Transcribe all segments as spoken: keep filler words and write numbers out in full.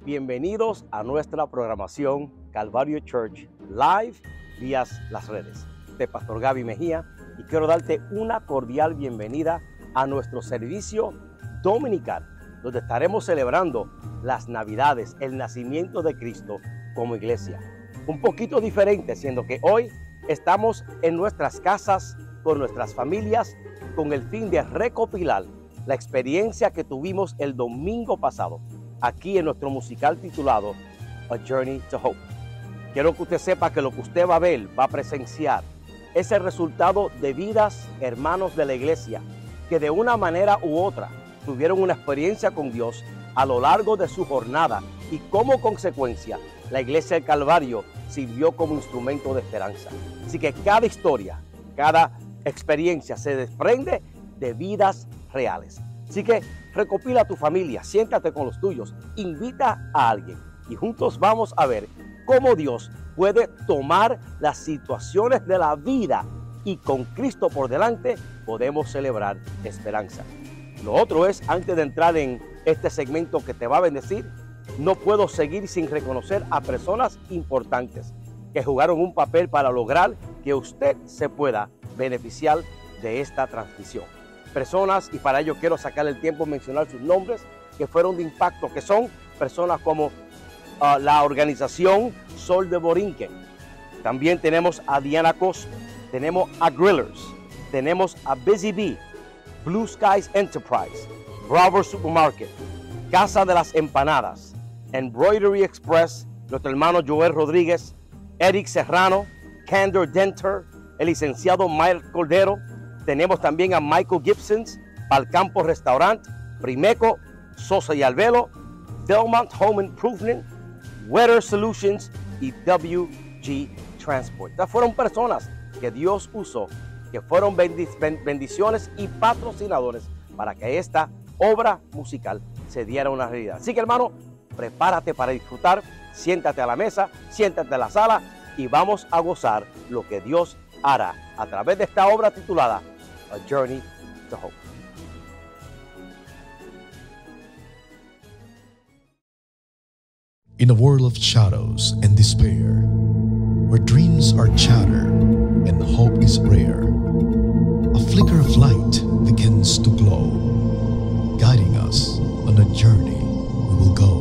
Bienvenidos a nuestra programación Calvario Church Live vía las redes. Soy Pastor Gaby Mejía y quiero darte una cordial bienvenida a nuestro servicio dominical, donde estaremos celebrando las Navidades, el nacimiento de Cristo como iglesia. Un poquito diferente, siendo que hoy estamos en nuestras casas, con nuestras familias, con el fin de recopilar la experiencia que tuvimos el domingo pasado, aquí en nuestro musical titulado A Journey to Hope. Quiero que usted sepa que lo que usted va a ver, va a presenciar, es el resultado de vidas, hermanos de la iglesia, que de una manera u otra tuvieron una experiencia con Dios a lo largo de su jornada y como consecuencia, la iglesia del Calvario sirvió como instrumento de esperanza. Así que cada historia, cada experiencia se desprende de vidas reales. Así que recopila a tu familia, siéntate con los tuyos, invita a alguien y juntos vamos a ver cómo Dios puede tomar las situaciones de la vida y con Cristo por delante podemos celebrar esperanza. Lo otro es, antes de entrar en este segmento que te va a bendecir, no puedo seguir sin reconocer a personas importantes que jugaron un papel para lograr que usted se pueda beneficiar de esta transmisión. Personas, y para ello quiero sacar el tiempo mencionar sus nombres, que fueron de impacto, que son personas como uh, la organización Sol de Borinquen. También tenemos a Diana Costa, tenemos a Grillers, tenemos a Busy Bee, Blue Skies Enterprise, Bravo Supermarket, Casa de las Empanadas, Embroidery Express, nuestro hermano Joel Rodríguez, Eric Serrano, Candor Denter, el licenciado Mike Cordero. Tenemos también a Michael Gibsons, Palcampo Restaurant, Primeco, Sosa y Alvelo, Belmont Home Improvement, Weather Solutions y W G Transport. Estas fueron personas que Dios usó, que fueron bendiciones y patrocinadores para que esta obra musical se diera una realidad. Así que, hermano, prepárate para disfrutar, siéntate a la mesa, siéntate a la sala y vamos a gozar lo que Dios hará a través de esta obra titulada A Journey to Hope. In a world of shadows and despair, where dreams are shattered and hope is rare, a flicker of light begins to glow, guiding us on a journey we will go.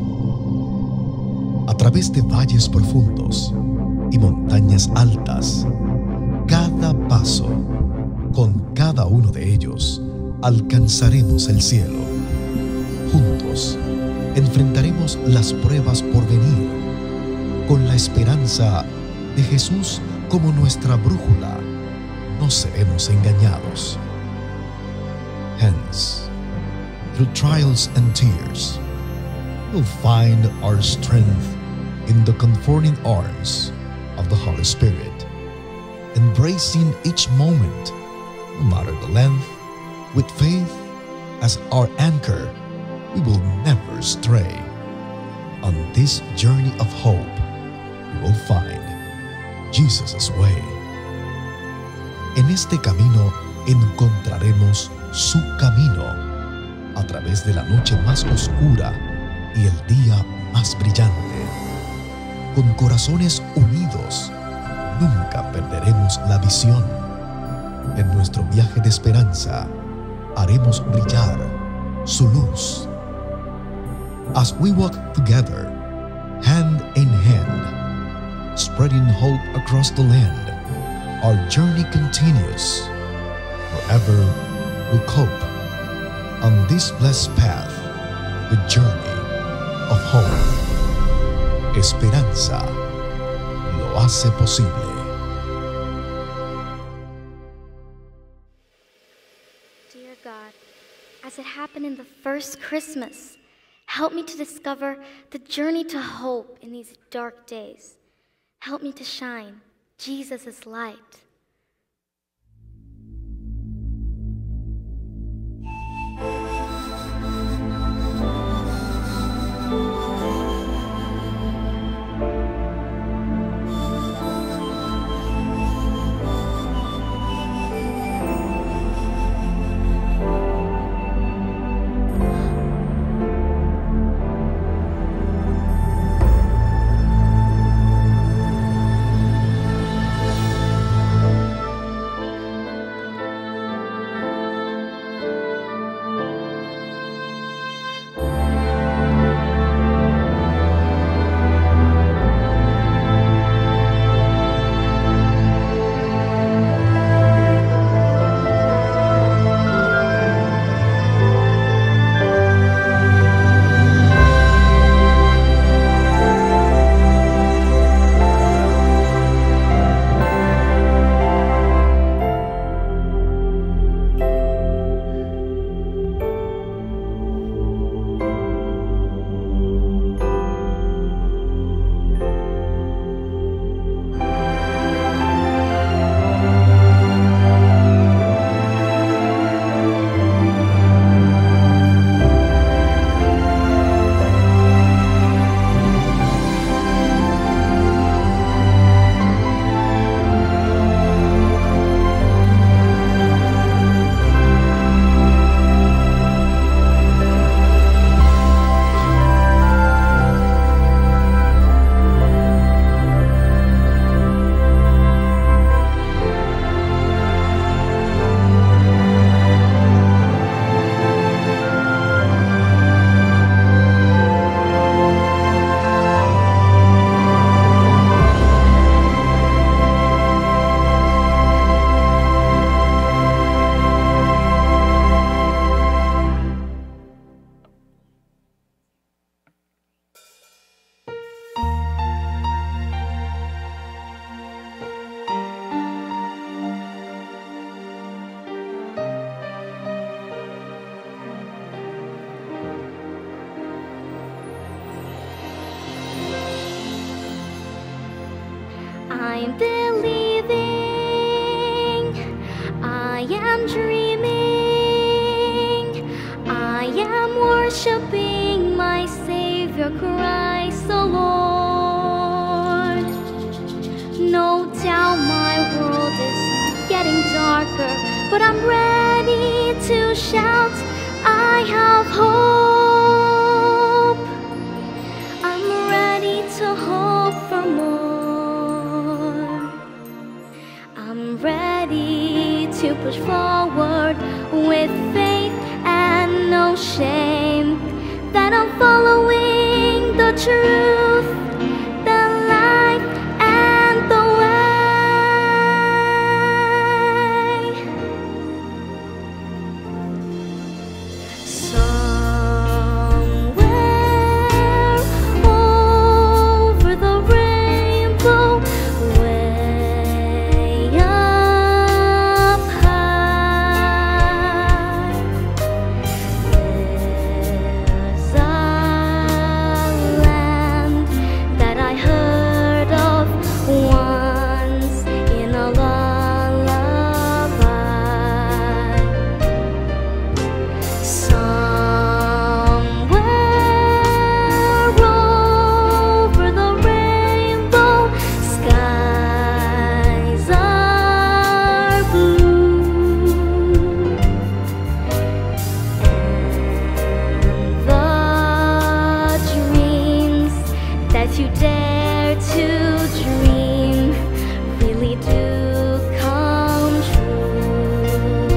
A través de valles profundos y montañas altas, cada paso, con cada uno de ellos, alcanzaremos el cielo. Juntos, enfrentaremos las pruebas por venir, con la esperanza de Jesús como nuestra brújula. No seremos engañados. Hence, through trials and tears, we'll find our strength in the comforting arms of the Holy Spirit, embracing each moment, no matter the length, with faith as our anchor. We will never stray. On this journey of hope, we will find Jesus' way. En este camino encontraremos su camino a través de la noche más oscura y el día más brillante. Con corazones unidos, nunca perderemos la visión. En nuestro viaje de esperanza, haremos brillar su luz. As we walk together, hand in hand, spreading hope across the land, our journey continues. Forever we'll cope on this blessed path, the journey of hope. Esperanza lo hace posible. Dear God, as it happened in the first Christmas, help me to discover the journey to hope in these dark days. Help me to shine Jesus' light. I'm believing, I am dreaming, I am worshiping my Savior Christ the Lord. No doubt my world is getting darker, but I'm ready to shout, I have hope. I'm ready to hope for more. I'm ready to push forward with faith and no shame, that I'm following the truth, the light, and the way. Somewhere over the rainbow, way up high, there's a land that I heard of once in a lullaby. Somewhere over the rainbow, skies are blue, and the dreams that you dare to dream really do come true.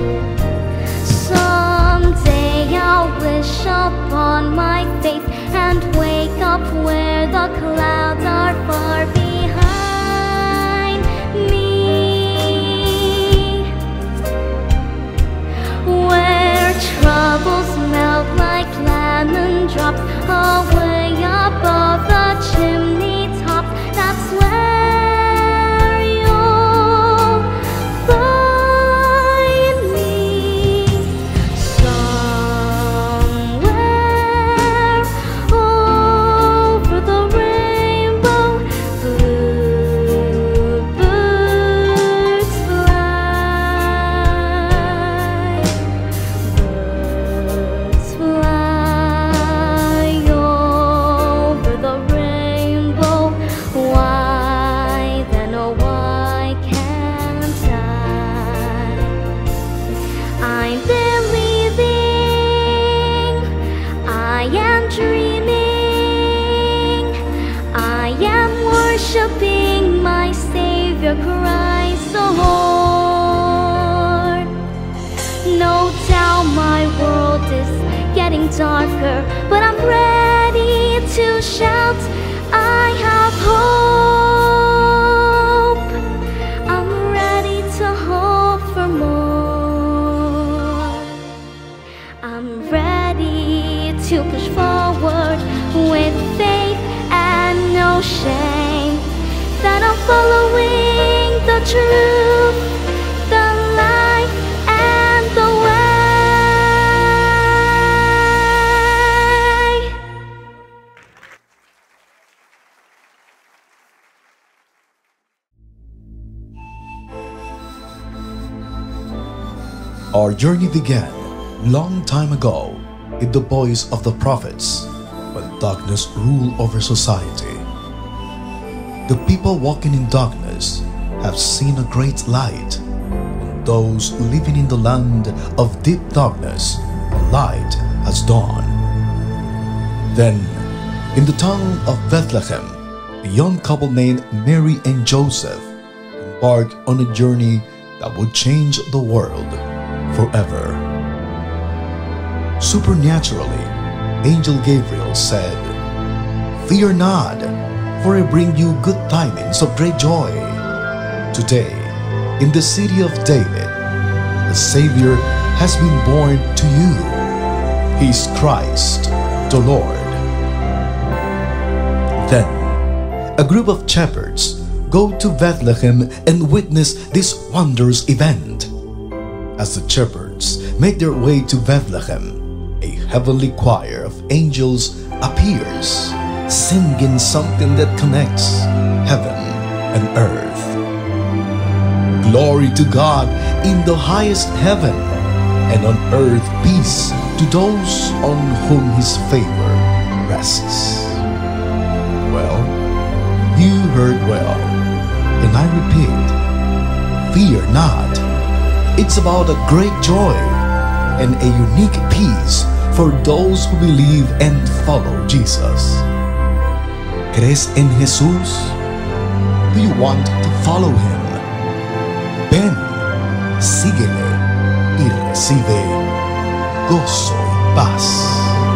Someday I'll wish upon my faith and wake up where the clouds are far behind me, where troubles melt like lemon drops away above the chimney top. That's where you'll find me. Somewhere over the rainbow, bluebirds fly, birds fly over the rainbow. Why then, oh why can't I? I'm believing, I am dreaming, I am worshiping my Savior Christ the Lord. No doubt my world is getting darker, but I'm ready to shout, I have hope. I'm ready to hope for more. I'm ready to push forward with faith and no shame, that I'm following the truth, the light, and the way. Our journey began long time ago in the voice of the prophets, when darkness ruled over society. The people walking in darkness have seen a great light. On those living in the land of deep darkness, light has dawned. Then, in the town of Bethlehem, a young couple named Mary and Joseph embarked on a journey that would change the world forever. Supernaturally, Angel Gabriel said, "Fear not, for I bring you good tidings of great joy. Today, in the city of David, the Savior has been born to you. He is Christ, the Lord." Then, a group of shepherds go to Bethlehem and witness this wondrous event. As the shepherds make their way to Bethlehem, a heavenly choir of angels appears, singing something that connects heaven and earth. Glory to God in the highest heaven, and on earth peace to those on whom his favor rests. Well, you heard well, and I repeat, fear not. It's about a great joy and a unique peace for those who believe and follow Jesus. ¿Crees en Jesús? Do you want to follow him? Ven, síguele y recibe gozo y paz.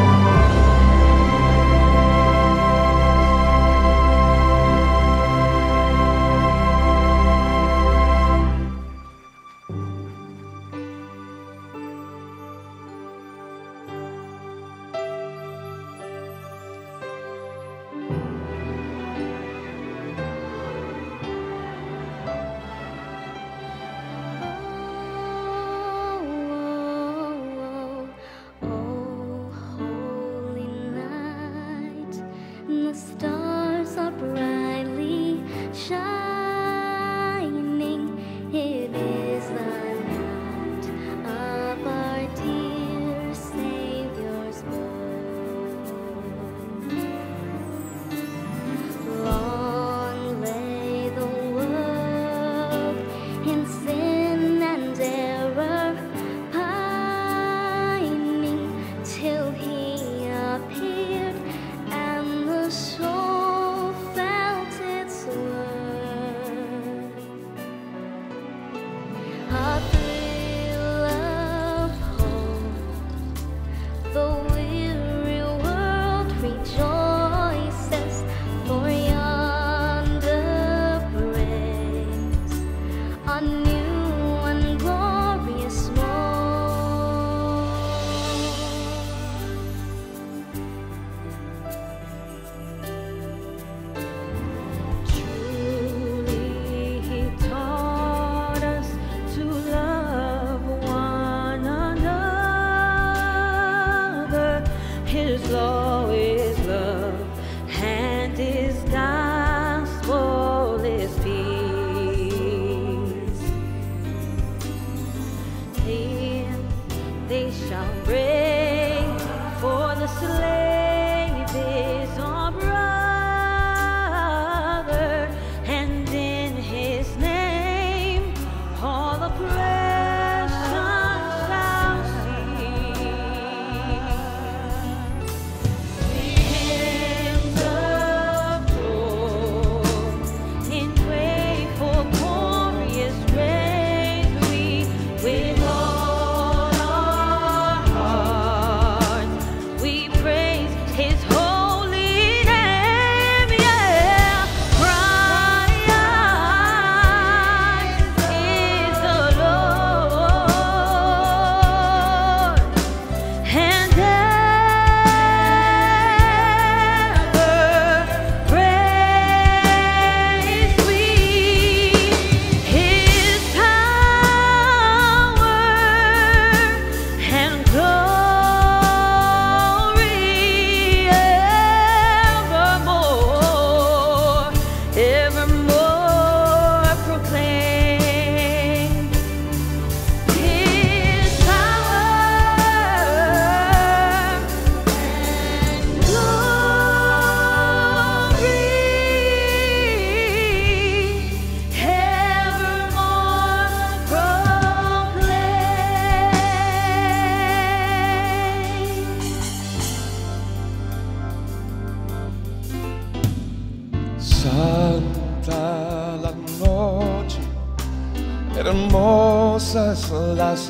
Hermosas las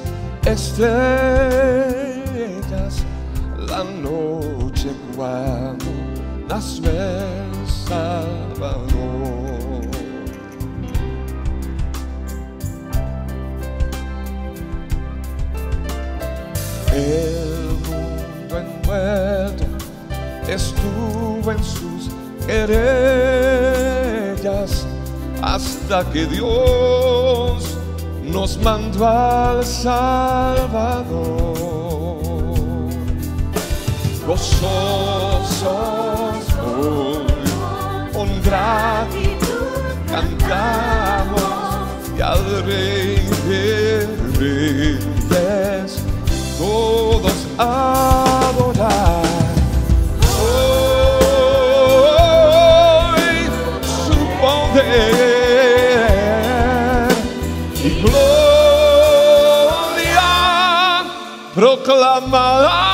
estrellas, la noche cuando nació el Salvador. El mundo envuelto estuvo en sus querellas hasta que Dios nos mandó al Salvador. Gozosos hoy, con gratitud cantamos y al al Rey de Reyes, todos adorar. Hoy su poder y gloria proclamarán.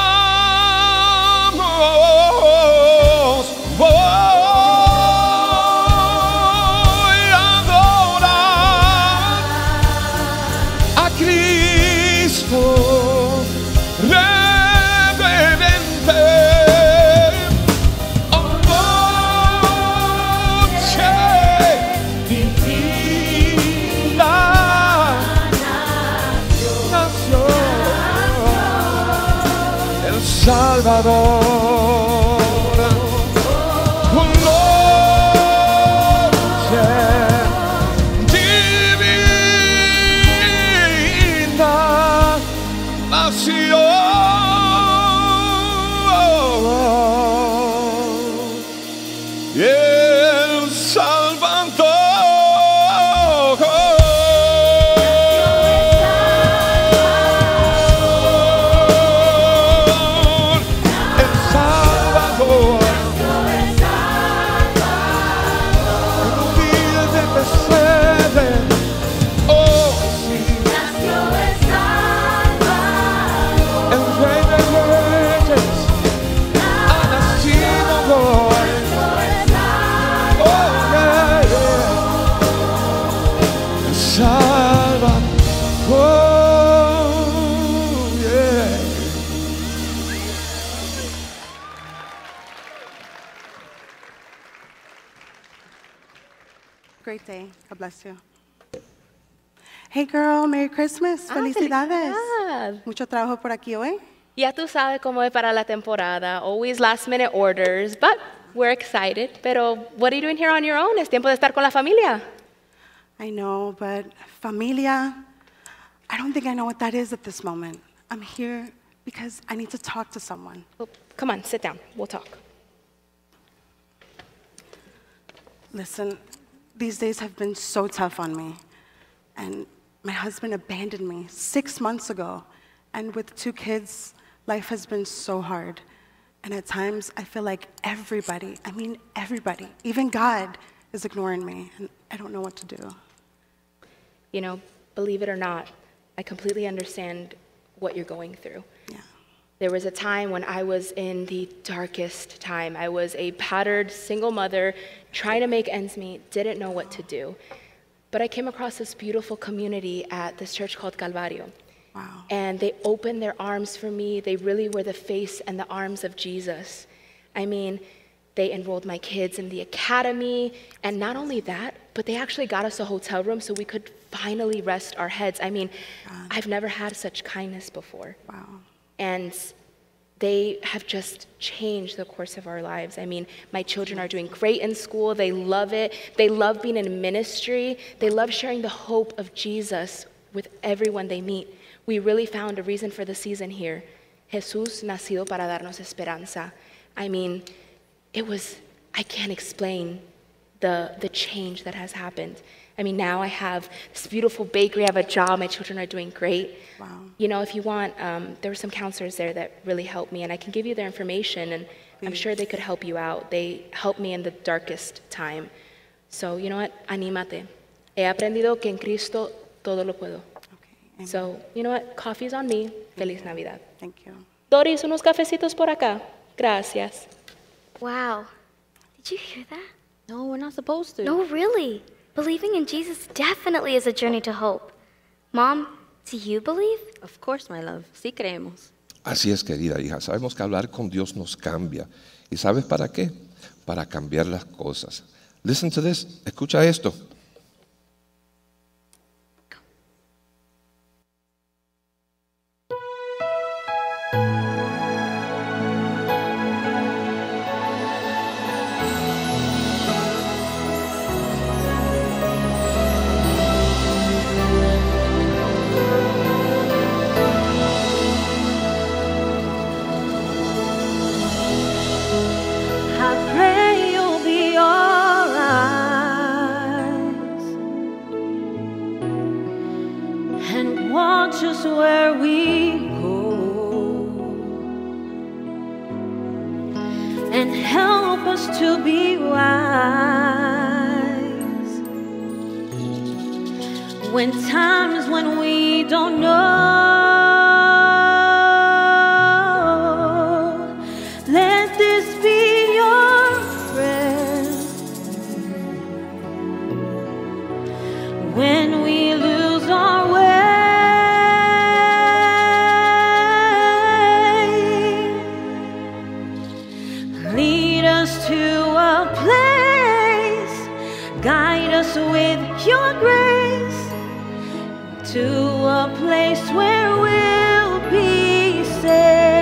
Salvador, con noche divina nació. Y el Salvador. Great day. God bless you. Hey girl, Merry Christmas. Ah, Felicidades. felicidad. Mucho trabajo por aquí hoy. Ya tú sabes cómo es para la temporada. Always last minute orders, but we're excited. Pero, what are you doing here on your own? Es tiempo de estar con la familia. I know, but familia, I don't think I know what that is at this moment. I'm here because I need to talk to someone. Oh, come on, sit down. We'll talk. Listen, these days have been so tough on me. And my husband abandoned me six months ago. And with two kids, life has been so hard. And at times, I feel like everybody, I mean everybody, even God, is ignoring me. And I don't know what to do. You know, believe it or not, I completely understand what you're going through. Yeah. There was a time when I was in the darkest time. I was a battered single mother, trying to make ends meet, didn't know what to do. But I came across this beautiful community at this church called Calvario. Wow. And they opened their arms for me. They really were the face and the arms of Jesus. I mean, they enrolled my kids in the academy. And not only that, but they actually got us a hotel room so we could finally rest our heads. I mean, God. I've never had such kindness before. Wow. And they have just changed the course of our lives. I mean, my children are doing great in school. They love it. They love being in ministry. They love sharing the hope of Jesus with everyone they meet. We really found a reason for the season here. Jesús nacido para darnos esperanza. I mean, it was, I can't explain the, the change that has happened. I mean, now I have this beautiful bakery, I have a job, my children are doing great. Wow. You know, if you want, um, there were some counselors there that really helped me, and I can give you their information, and I'm sure they could help you out. They helped me in the darkest time. So, you know what? Anímate. He aprendido que en Cristo todo lo puedo. Okay. So, you know what? Coffee's on me. Feliz Navidad. Thank you. Doris, unos cafecitos por acá. Gracias. Wow. Did you hear that? No, we're not supposed to. No, really. Believing in Jesus definitely is a journey to hope. Mom, do you believe? Of course, my love. Sí creemos. Así es, querida hija. Sabemos que hablar con Dios nos cambia. ¿Y sabes para qué? Para cambiar las cosas. Listen to this. Escucha esto. I pray you'll be alright. where we go, and help us to be wise when times when we don't know. Let this be your prayer when we lose our way. Lead us to a place, guide us with your grace, to a place where we'll be safe.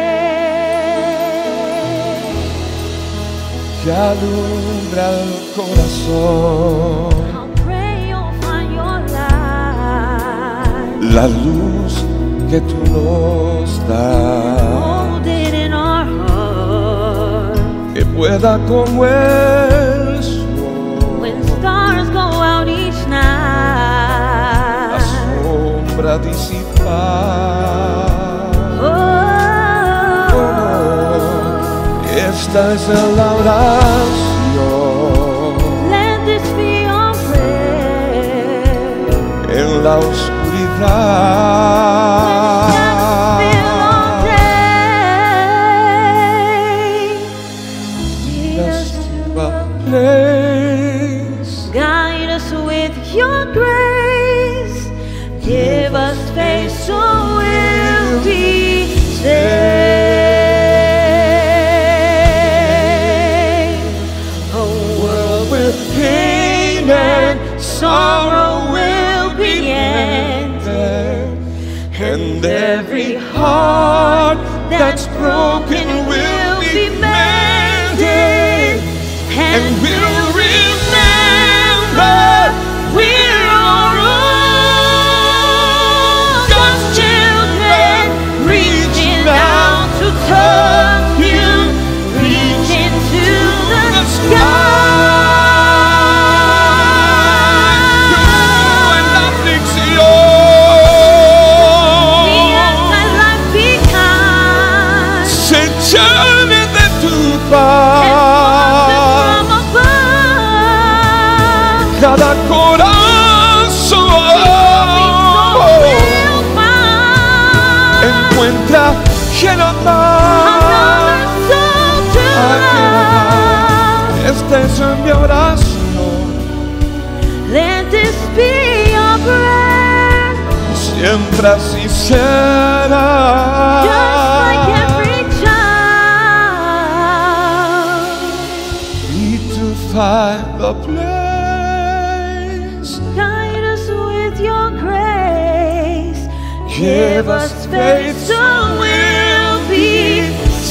Que alumbra el corazón, I'll pray you'll find your light. la luz que tú nos das, Hold it in our heart. que pueda como el sol, When stars go out each la night. sombra disipar. Oh, Esta es la oración let this be your prayer. en la oscuridad. Feel all day. Lead us to A a place, guide us with your grace. Give us faith so we'll be saved. A world with pain and sorrow will be ended, and every heart that's broken will be mended, and we'll remember we're all God's children, reaching out to touch you, reaching to the sky. En la aflicción Let my life be kind. se llene de tu And paz. from above, Cada corazón we'll find encuentra quien amar. another soul to love. Esta es mi oración, Let this be your prayer, siempre así será. just like every child. Need to find the place, Guide us with your grace. give us faith so we'll be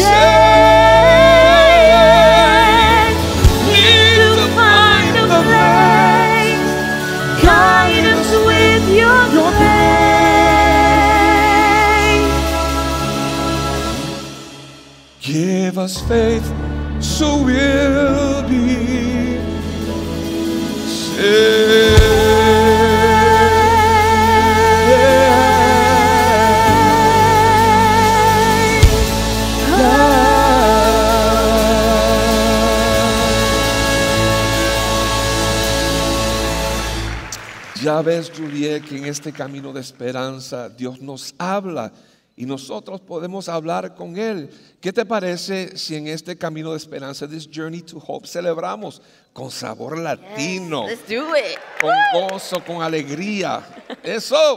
saved. Need to find a place, Guide us with your grace. give us faith so we'll be saved. Ya ves, Juliet, que en este camino de esperanza Dios nos habla y nosotros podemos hablar con Él. ¿Qué te parece si en este camino de esperanza, this journey to hope, celebramos con sabor latino, Let's do it. con gozo, con alegría? Eso.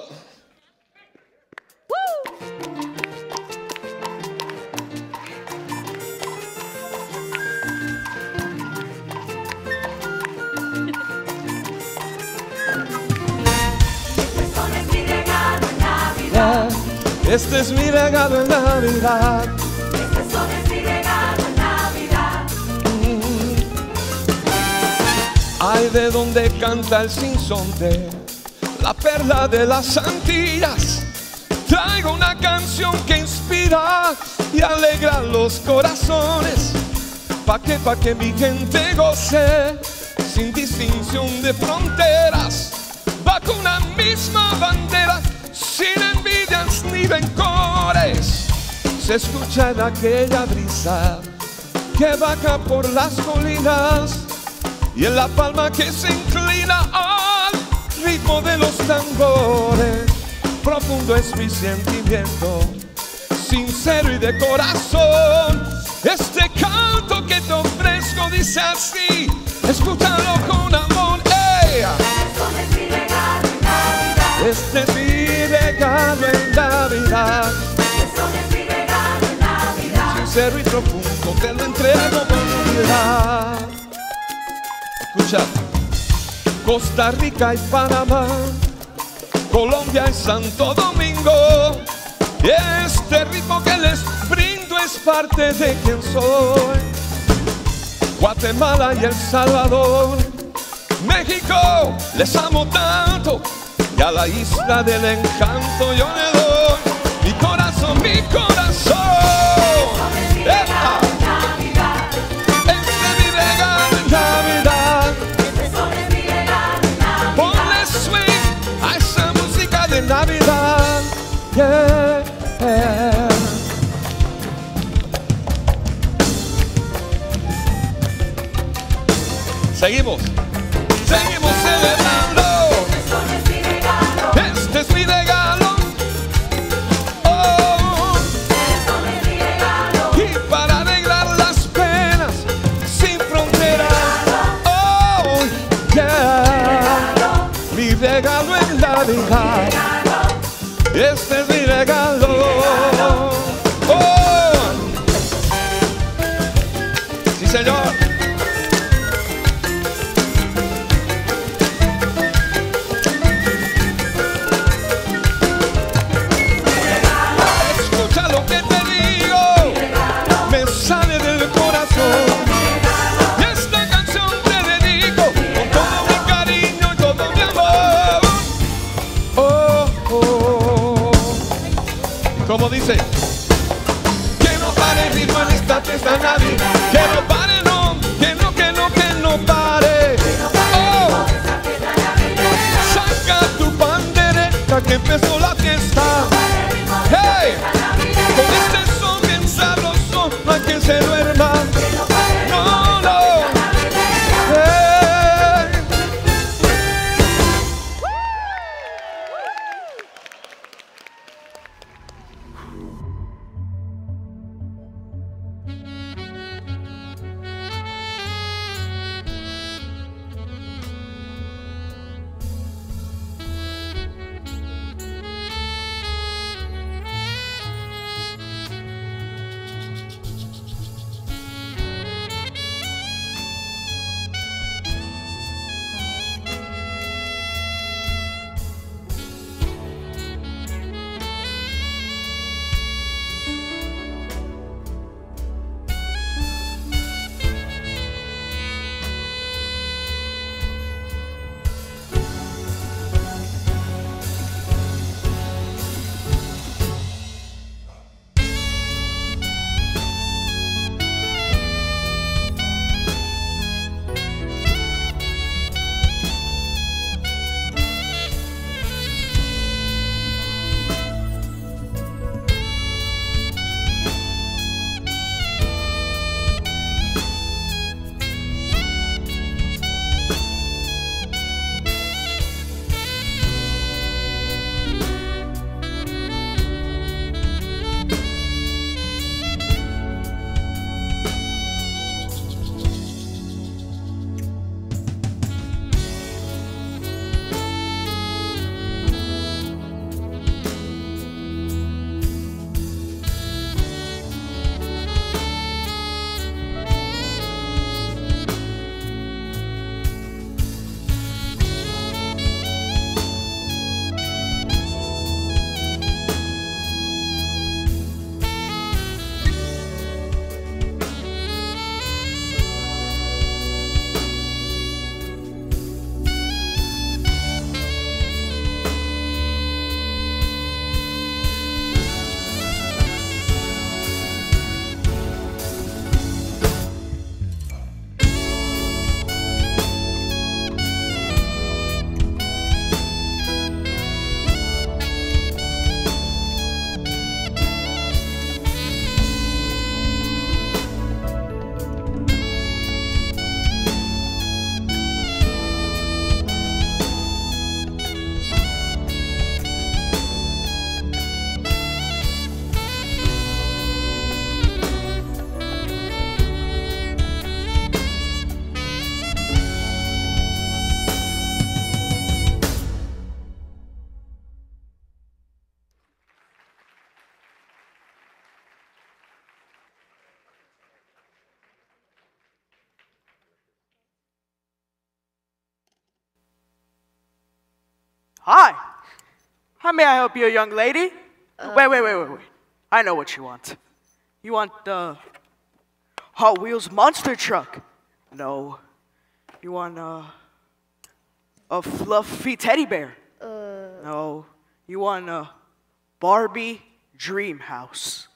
Este es mi regalo en Navidad. Este son es mi regalo en Navidad. Ay, de donde canta el sinsonte, la perla de las Antillas. Traigo una canción que inspira y alegra los corazones. Pa' que, pa' que mi gente goce, sin distinción de fronteras. Bajo una misma bandera, sin envidias ni rencores. Se escucha en aquella brisa que baja por las colinas y en la palma que se inclina al ritmo de los tambores. Profundo es mi sentimiento, sincero y de corazón. Este canto que te ofrezco dice así, escúchalo con amor. ¡Ey! Este es mi regalo en Navidad. Este es mi regalo en Navidad. Sincero y profundo te lo entrego con humildad. Escucha. Costa Rica y Panamá, Colombia y Santo Domingo. Y este ritmo que les brindo es parte de quien soy. Guatemala y El Salvador, México, les amo tanto. Y a la isla del encanto yo le doy mi corazón, mi corazón. ¡Epa! Este es mi regalo en Navidad. Ponle swing a esa música de Navidad. Yeah, yeah. Seguimos, seguimos celebrando. Este es mi regalo. Oh, y para arreglar las penas sin fronteras. Oh, yeah. Mi regalo en Navidad. Este es mi regalo. Oh, sí, señor. Sale del corazón. Y esta canción te dedico con todo mi cariño y todo mi amor. Oh, oh. Como dice, que no pare el ritmo en esta fiesta Navidad. Que no pare, no, que no, que no, que no pare. Oh, saca tu pandereta que empezó la fiesta. Hey, con este son bien sabroso, no hay quien se duerma. No, no. Hey. Hi. How may I help you, young lady? Uh, wait, wait, wait, wait, wait. I know what you want. You want the Hot Wheels monster truck? No. You want uh, a fluffy teddy bear? Uh, no. You want a Barbie dream house?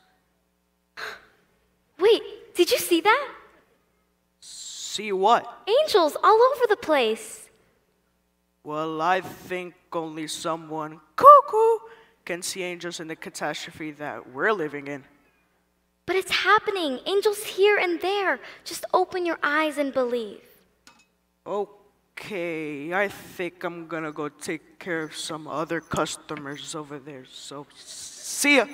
Wait, did you see that? See what? Angels all over the place. Well, I think only someone cuckoo can see angels in the catastrophe that we're living in. But it's happening. Angels here and there. Just open your eyes and believe. Okay, I think I'm gonna go take care of some other customers over there. So, see ya.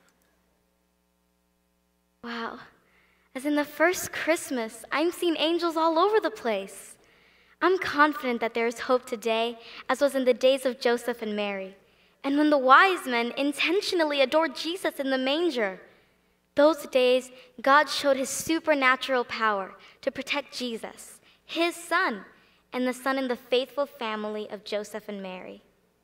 Wow. As in the first Christmas, I'm seeing angels all over the place. I'm confident that there is hope today, as was in the days of Joseph and Mary, and when the wise men intentionally adored Jesus in the manger. Those days, God showed his supernatural power to protect Jesus, his son, and the son in the faithful family of Joseph and Mary.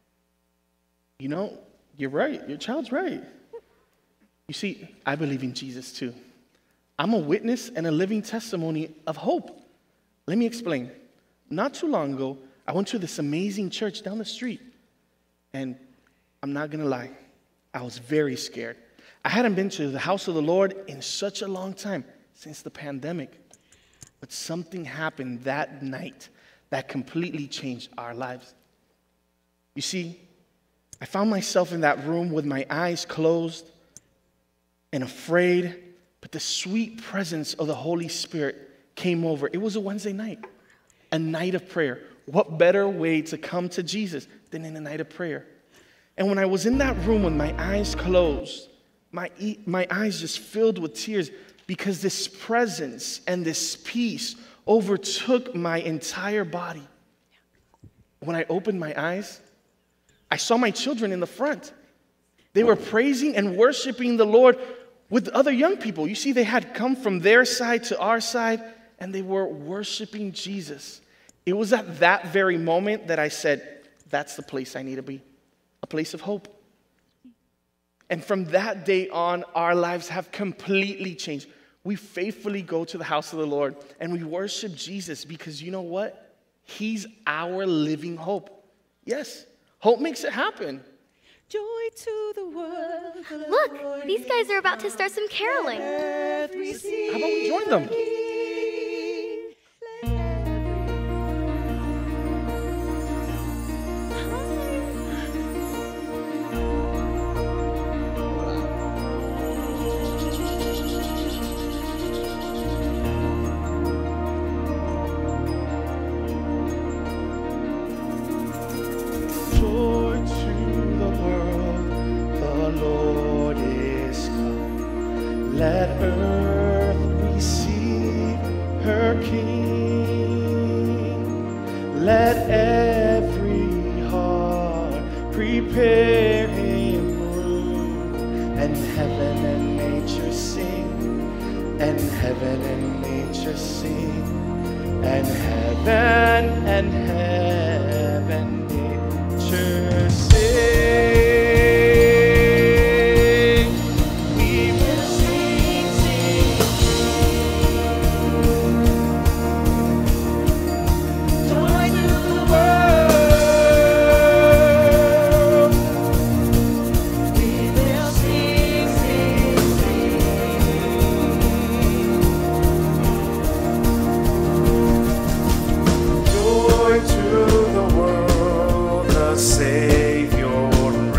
You know, you're right. Your child's right. You see, I believe in Jesus too. I'm a witness and a living testimony of hope. Let me explain. Not too long ago, I went to this amazing church down the street. And I'm not going to lie, I was very scared. I hadn't been to the house of the Lord in such a long time, since the pandemic. But something happened that night that completely changed our lives. You see, I found myself in that room with my eyes closed and afraid, but the sweet presence of the Holy Spirit came over. It was a Wednesday night, a night of prayer. What better way to come to Jesus than in a night of prayer? And when I was in that room with my eyes closed, my, my eyes just filled with tears because this presence and this peace overtook my entire body. When I opened my eyes, I saw my children in the front. They were praising and worshiping the Lord with other young people. You see, they had come from their side to our side, and they were worshiping Jesus. It was at that very moment that I said, that's the place I need to be, a place of hope. And from that day on, our lives have completely changed. We faithfully go to the house of the Lord, and we worship Jesus because you know what? He's our living hope. Yes, hope makes it happen. Joy to the world. Look, these guys are about to start some caroling. How about we join them? Let earth receive her King. Let every heart prepare him room. And heaven and nature sing. And heaven and nature sing. And heaven and heaven nature sing. Savior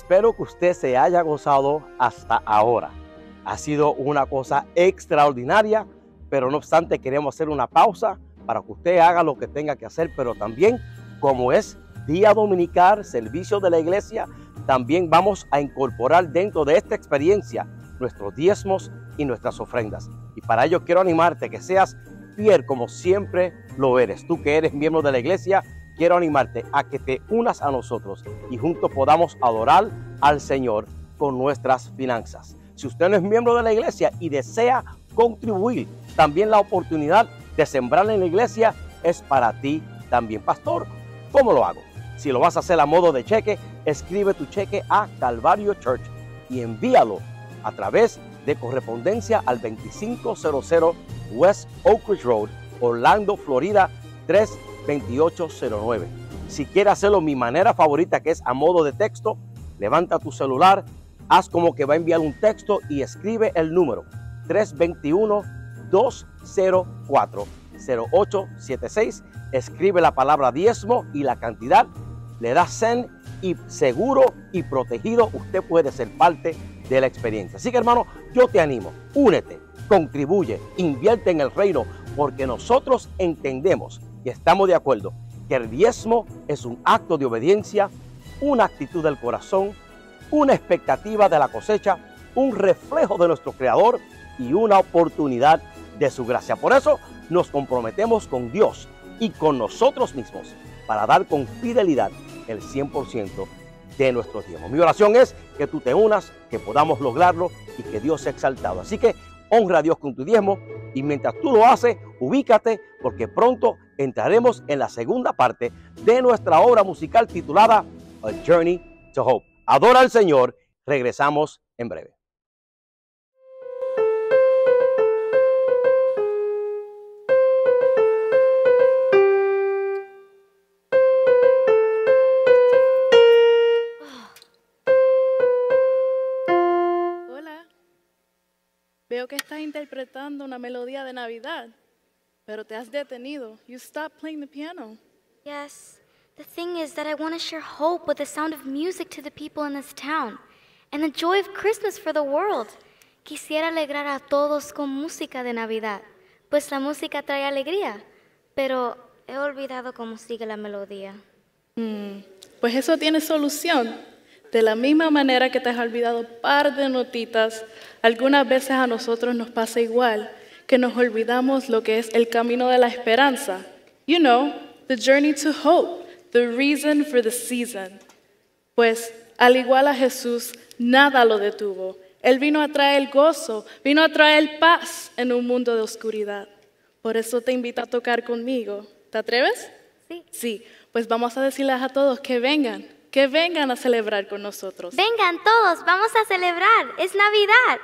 espero que usted se haya gozado hasta ahora. Ha sido una cosa extraordinaria, pero no obstante queremos hacer una pausa para que usted haga lo que tenga que hacer, pero también como es día dominical, servicio de la iglesia, también vamos a incorporar dentro de esta experiencia nuestros diezmos y nuestras ofrendas. Y para ello quiero animarte que seas fiel como siempre lo eres. Tú que eres miembro de la iglesia, quiero animarte a que te unas a nosotros y juntos podamos adorar al Señor con nuestras finanzas. Si usted no es miembro de la iglesia y desea contribuir, también la oportunidad de sembrar en la iglesia es para ti también. Pastor, ¿cómo lo hago? Si lo vas a hacer a modo de cheque, escribe tu cheque a Calvario Church y envíalo a través de correspondencia al veinticinco cero cero West Oak Ridge Road, Orlando, Florida tres veintiocho cero nueve. Si quieres hacerlo mi manera favorita, que es a modo de texto, levanta tu celular, haz como que va a enviar un texto y escribe el número tres dos uno, dos cero cuatro, cero ocho siete seis. Escribe la palabra diezmo y la cantidad, le das send y seguro y protegido usted puede ser parte de la experiencia. Así que hermano, yo te animo, únete, contribuye, invierte en el reino, porque nosotros entendemos y estamos de acuerdo que el diezmo es un acto de obediencia, una actitud del corazón, una expectativa de la cosecha, un reflejo de nuestro Creador y una oportunidad de su gracia. Por eso nos comprometemos con Dios y con nosotros mismos para dar con fidelidad el cien por ciento de nuestros diezmos. Mi oración es que tú te unas, que podamos lograrlo y que Dios sea exaltado. Así que honra a Dios con tu diezmo y mientras tú lo haces, ubícate porque pronto entraremos en la segunda parte de nuestra obra musical titulada A Journey to Hope. Adora al Señor. Regresamos en breve. Veo que estás interpretando una melodía de Navidad, pero te has detenido. You stopped playing the piano. Yes. The thing is that I want to share hope with the sound of music to the people in this town and the joy of Christmas for the world. Quisiera alegrar a todos con música de Navidad, pues la música trae alegría, pero he olvidado cómo sigue la melodía. Mm, pues eso tiene solución. De la misma manera que te has olvidado un par de notitas, algunas veces a nosotros nos pasa igual, que nos olvidamos lo que es el camino de la esperanza. You know, the journey to hope, the reason for the season. Pues, al igual a Jesús, nada lo detuvo. Él vino a traer gozo, vino a traer paz en un mundo de oscuridad. Por eso te invito a tocar conmigo. ¿Te atreves? Sí. Sí, pues vamos a decirles a todos que vengan. Que vengan a celebrar con nosotros. Vengan todos, vamos a celebrar. Es Navidad.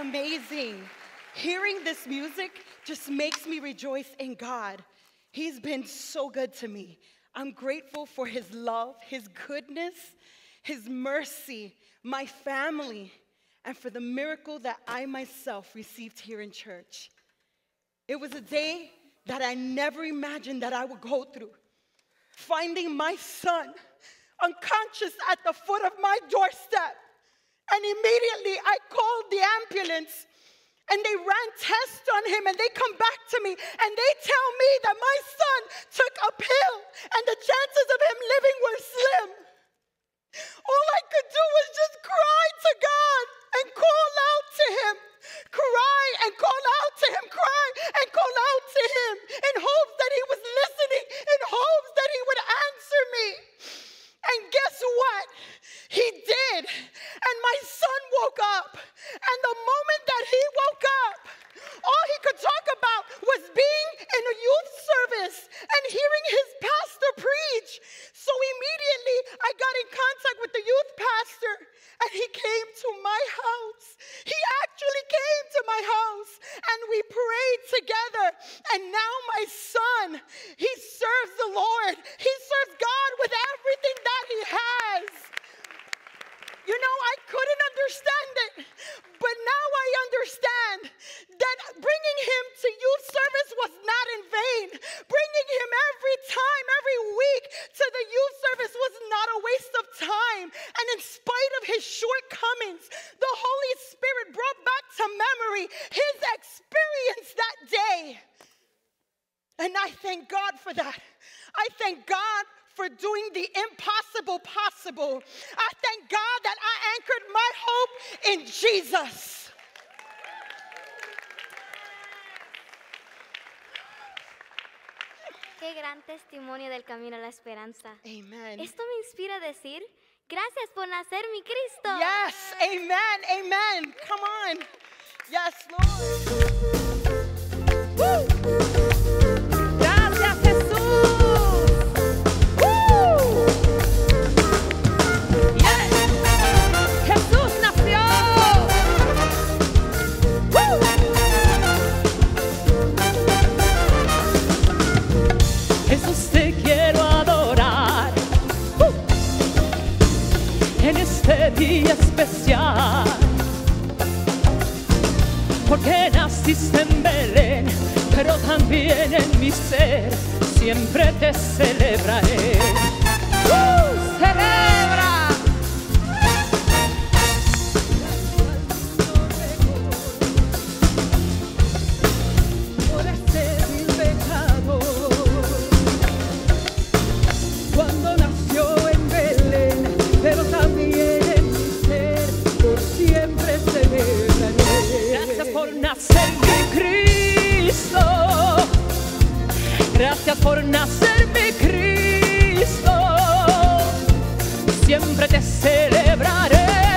amazing. Hearing this music just makes me rejoice in God. He's been so good to me. I'm grateful for his love, his goodness, his mercy, my family, and for the miracle that I myself received here in church. It was a day that I never imagined that I would go through. Finding my son unconscious at the foot of my doorstep. And immediately I called the ambulance and they ran tests on him and they come back to me and they tell me that my son took a pill and the chances of him living were slim. All I could do was just cry to God and call out to him. Cry and call out to him. Cry and call out to him in hopes that he was listening, in hopes that he would answer me. And guess what? He did. And my son woke up. And the moment that he woke up, all he could talk about was being in a youth service and hearing his pastor preach. So immediately I got in contact with the youth pastor and he came to my house. He actually came to my house and we prayed together. And now my son, he serves the Lord. He serves God with everything that he has. You know, I couldn't understand it, but now I understand that bringing him to youth service was not in vain. Bringing him every time, every week to the youth service was not a waste of time. And in spite of his shortcomings, the Holy Spirit brought back to memory his experience that day. And I thank God for that. I thank God for doing the impossible possible. I thank God that I anchored my hope in Jesus. Qué gran testimonio del camino a la esperanza. Amen. Esto me inspira a decir, gracias por nacer mi Cristo. Yes, amen, amen. Come on. Yes, Lord. Woo. Gracias, Jesús. Jesús, te quiero adorar uh, en este día especial, porque naciste en Belén, pero también en mi ser siempre te celebraré. Uh, ¡Celebra! Por este vil pecado, cuando nació en Belén, pero también en mi ser, por siempre celebraré. Gracias por nacer, mi Cristo. Gracias por nacer, mi Cristo. Siempre te celebraremos,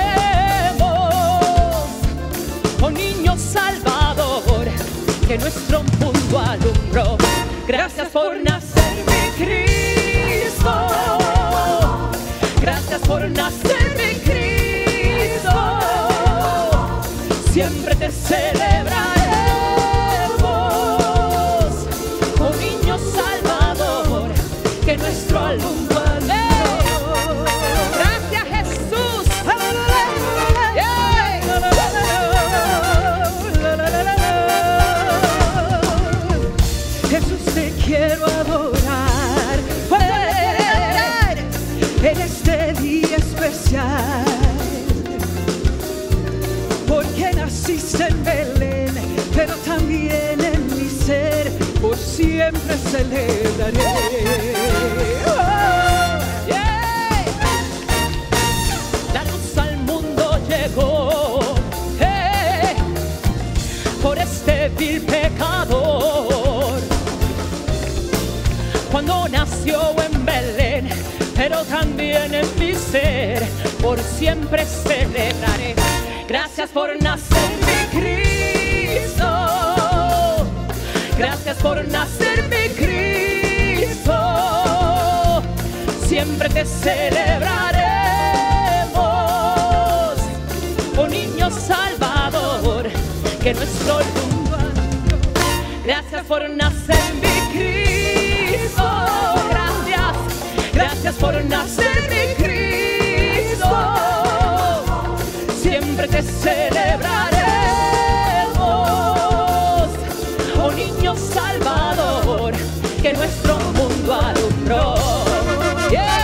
oh niño Salvador, que nuestro mundo alumbró. Gracias por nacer, mi Cristo. Gracias por nacer, mi Cristo. Siempre te celebraremos, oh niño Salvador, que nuestro alumno alumbró. Gracias, Jesús. Jesús, te quiero adorar en este día especial, porque naciste en Belén, pero también en mi ser por siempre celebraré. Oh, yeah. La luz al mundo llegó, hey, por este vil pecador. Cuando nació en Belén, pero también en mi ser, por siempre celebraré. Gracias por nacer, mi Cristo. Gracias por nacer, mi Cristo. Siempre te celebraremos, oh niño Salvador, que nuestro mundo alumbró. Gracias por nacer mi Cristo, gracias, gracias por nacer mi Cristo. Siempre te celebraremos, oh niño Salvador, que nuestro mundo alumbró. Yeah.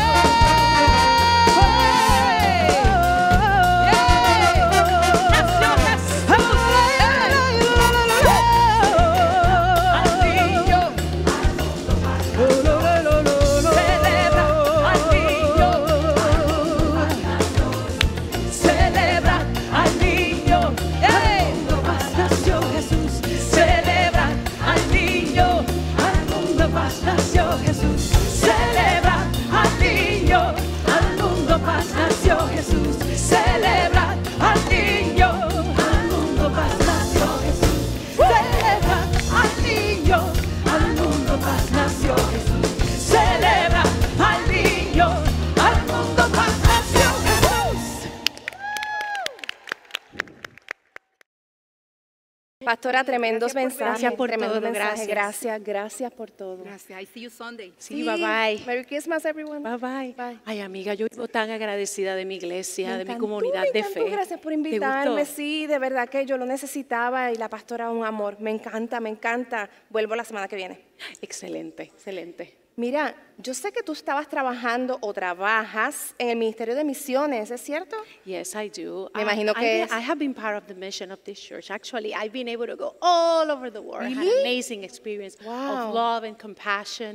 Pastora, tremendos mensajes. Gracias por tremendo todo. mensaje. Gracias. Gracias, gracias por todo. Gracias. I see you Sunday. Sí, bye bye. Merry Christmas, everyone. Bye bye. Bye. Ay, amiga, yo vivo tan agradecida de mi iglesia, Me de mi encantó, comunidad me de encantó. fe. Gracias por ¿Te invitarme. gustó? Sí, de verdad que yo lo necesitaba y la pastora un amor. Me encanta, me encanta. Vuelvo la semana que viene. Excelente, excelente. Mira, yo sé que tú estabas trabajando o trabajas en el Ministerio de Misiones, ¿es cierto? Yes, I do. Me imagino Um, que I, es- I have been part of the mission of this church. Actually, I've been able to go all over the world. I had an Really? amazing experience Wow. of love and compassion.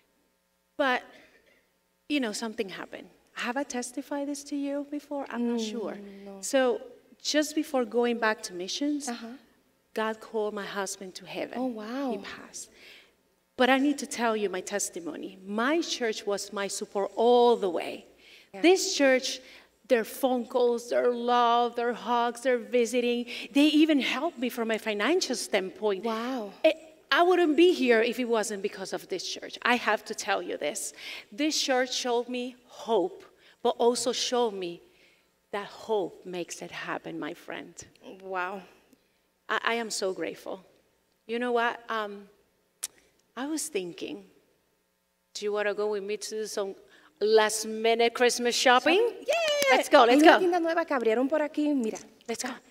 But, you know, something happened. Have I testified this to you before? I'm not sure. So, just before going back to missions, God called my husband to heaven. Oh, wow. He passed. But I need to tell you my testimony. My church was my support all the way. This church, their phone calls, their love, their hugs, their visiting, they even helped me from a financial standpoint. Wow. I, I wouldn't be here if it wasn't because of this church. I have to tell you this. This church showed me hope, but also showed me that hope makes it happen, my friend. Wow. I, I am so grateful. You know what? Um, I was thinking, do you want to go with me to do some last minute Christmas shopping? Yeah. Let's go, let's Hay una go. tienda nueva que abrieron por aquí. Mira, Let's go.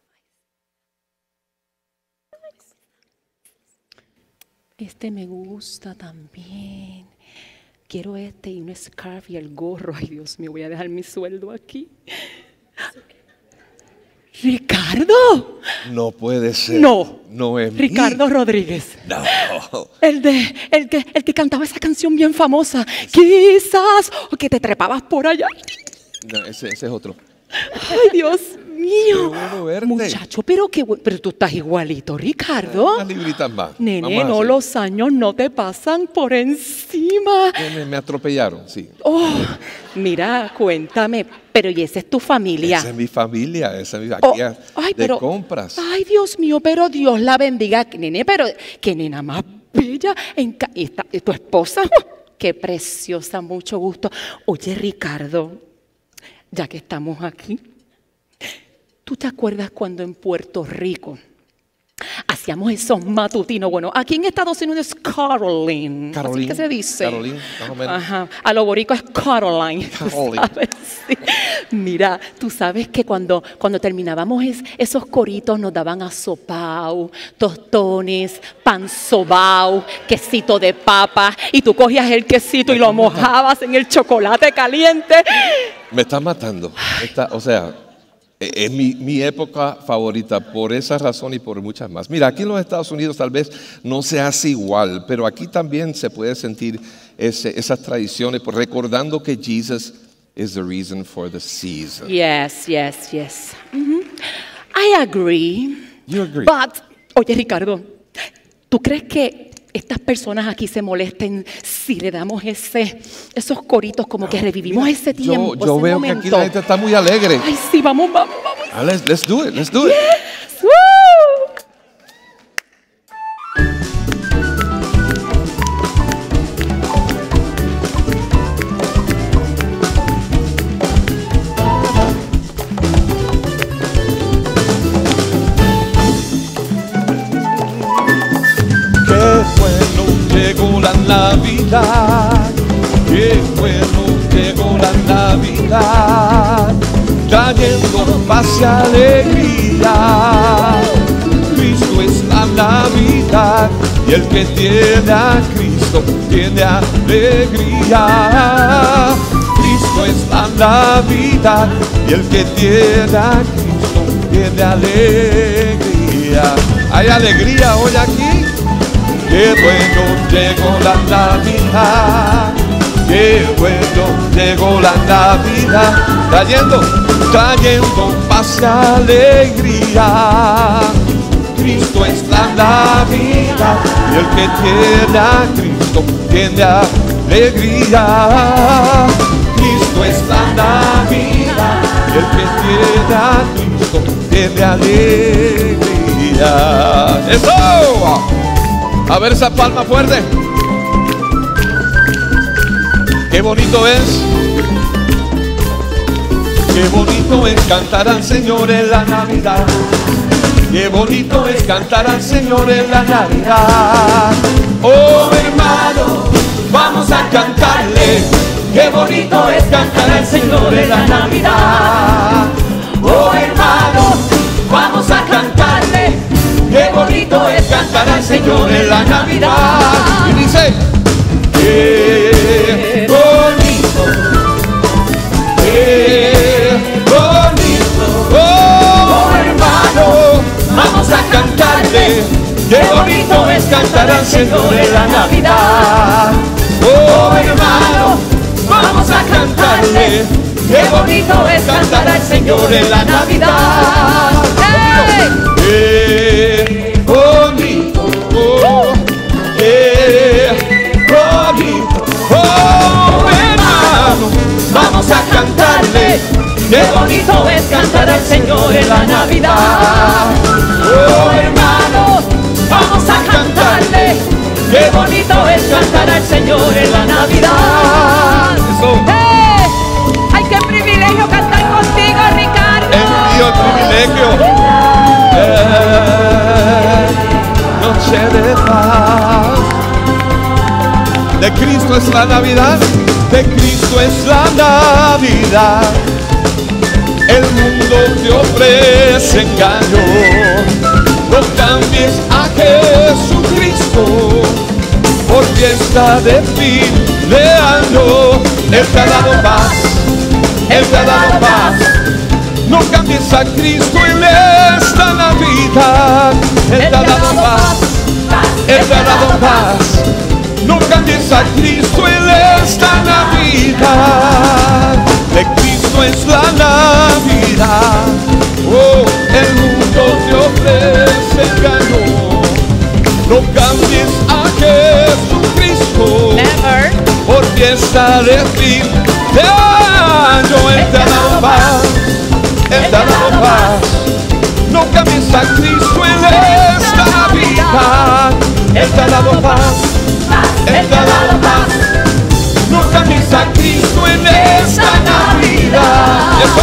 Este me gusta también. Quiero este y un scarf y el gorro. Ay, Dios mío, voy a dejar mi sueldo aquí. ¡Ricardo! No puede ser. No. No es Ricardo Rodríguez. No. El, de, el, que, el que cantaba esa canción bien famosa. Quizás, o que te trepabas por allá. No, ese, ese es otro. Ay, Dios mío. Qué bueno verte. Muchacho, pero, qué, bu- pero tú estás igualito, Ricardo. Unas libritas más. Nene, Vamos a no, hacer. los años no te pasan por encima. Me, me atropellaron, sí. Oh, mira, cuéntame, pero ¿y esa es tu familia? Esa es mi familia, esa es mi Oh, familia ay, de pero- compras. Ay, Dios mío, pero Dios la bendiga, nene, pero qué nena más bella. En ca- y esta- y tu esposa, qué preciosa, mucho gusto. Oye, Ricardo, ya que estamos aquí, ¿tú te acuerdas cuando en Puerto Rico hacíamos esos matutinos? Bueno, aquí en Estados Unidos es Caroline. Caroline, Así que se dice. Caroline, más o menos. Ajá. A lo boricua es Caroline. ¿tú Caroline. sabes? Sí. Mira, tú sabes que cuando, cuando terminábamos es- esos coritos nos daban asopao, tostones, pan sobao, quesito de papa, y tú cogías el quesito y lo mojabas en el chocolate caliente. Me está matando. Está- o sea, e- es mi, mi época favorita por esa razón y por muchas más. Mira, aquí en los Estados Unidos tal vez no se hace igual, pero aquí también se puede sentir ese- esas tradiciones, pues, recordando que Jesus is the reason for the season. Yes, yes, yes. Mhm. I agree. You agree? But, oye, Ricardo, ¿tú crees que estas personas aquí se molesten si le damos ese, esos coritos como que revivimos ese tiempo, Yo, yo ese veo que momento? aquí la gente está muy alegre. Ay, sí, vamos, vamos, vamos. Ah, let's, let's do it, let's do it. Yes, woo. Navidad. Qué bueno llegó la Navidad, trayendo paz y alegría. Cristo es la Navidad, y el que tiene a Cristo tiene alegría. Cristo es la Navidad, y el que tiene a Cristo tiene alegría. ¿Hay alegría hoy aquí? Qué bueno llegó la Navidad, qué bueno llegó la Navidad, trayendo, trayendo paz y alegría. Cristo es la Navidad, y el que tiene a Cristo tiene alegría. Cristo es la Navidad, y el que tiene a Cristo tiene alegría. ¡Eso! A ver esa palma fuerte. Qué bonito es, qué bonito es cantar al Señor en la Navidad. Qué bonito es cantar al Señor en la Navidad. Oh hermano, vamos a cantarle. Qué bonito es cantar al Señor en la Navidad. Oh hermano, vamos a cantarle. Qué bonito es cantar al Señor en la Navidad. Y dice, qué bonito, qué bonito. Oh hermano, vamos a cantarle. Qué bonito es cantar al Señor en la Navidad. Oh hermano, vamos a cantarle. Qué bonito es cantar al Señor en la Navidad. ¡Hey! Qué bonito, oh, qué bonito, oh hermano, vamos a cantarle. Qué bonito es cantar al Señor en la Navidad. Oh hermano, vamos a cantarle. Qué bonito es cantar al Señor en la Navidad. ¡Hey! ¡Ay, qué privilegio cantar contigo, Ricardo! Es mío el privilegio. Eh, noche de paz. De Cristo es la Navidad, de Cristo es la Navidad. El mundo te ofrece engaño, no cambies a Jesucristo por fiesta de fin de año. Él te ha dado paz, Él te ha dado paz. No cambies a Cristo en esta Navidad. Él te ha dado paz, Él te ha dado paz. No cambies a Cristo en esta Navidad. De Cristo es la Navidad. Oh, el mundo te ofrece engaño. No cambies a Jesucristo Never. por fiesta de fin de año. Él te ha dado paz, Él te ha dado paz. No cambies a Cristo en esta Navidad. Él te ha dado paz, Él te ha dado paz. No cambies a Cristo en esta Navidad. ¡Eso!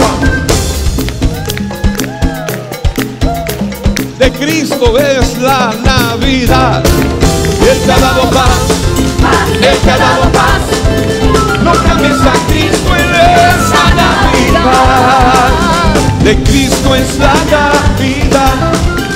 De Cristo es la Navidad. Él te ha dado paz, Él te ha dado paz. No cambies a Cristo en esta Navidad. De Cristo es la Navidad.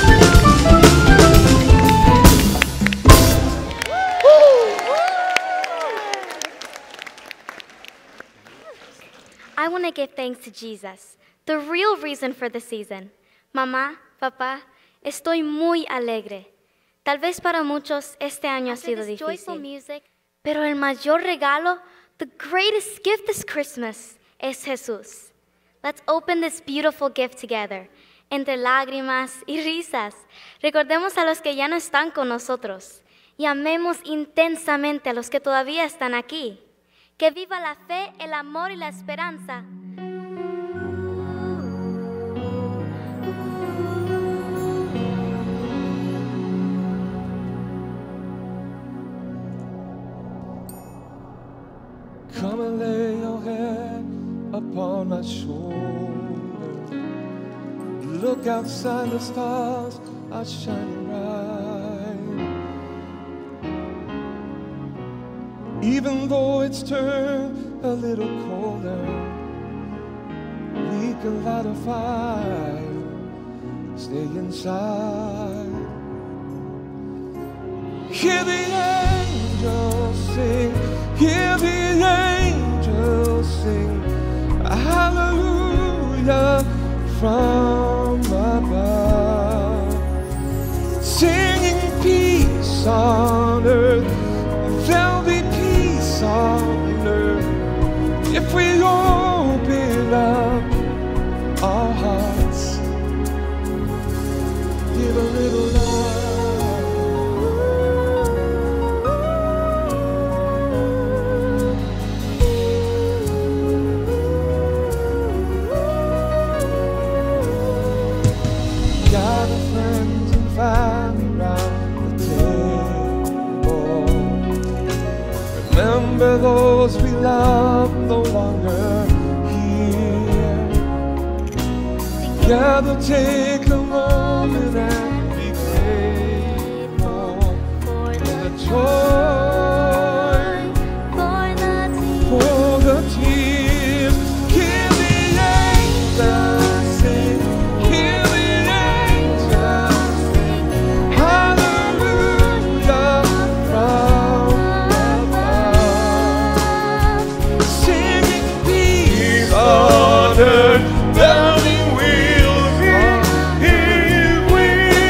I want to give thanks to Jesus, the real reason for the season. Mamá, papá, estoy muy alegre. Tal vez para muchos este año ha sido difícil, pero el mayor regalo, the greatest gift this Christmas, es Jesús. Let's open this beautiful gift together. Entre lágrimas y risas, recordemos a los que ya no están con nosotros y amemos intensamente a los que todavía están aquí. Que viva la fe, el amor y la esperanza. Come and lay your head upon my shoulder. Look outside, the stars are shining bright. Even though it's turned a little colder, we can light a fire, stay inside. Hear the angels sing, hear the angels sing, hallelujah from above. Singing peace on earth, there'll be peace on earth if we open up our hearts, give a little love. Gather friends and family round the table. Remember those we love no longer here. Together take a moment and be grateful for the joy, for the tears. Hear the angels sing, hear the angels sing, hallelujah from above. Singing peace on earth, building wheels here, here we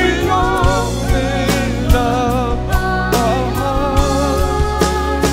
open up our hearts.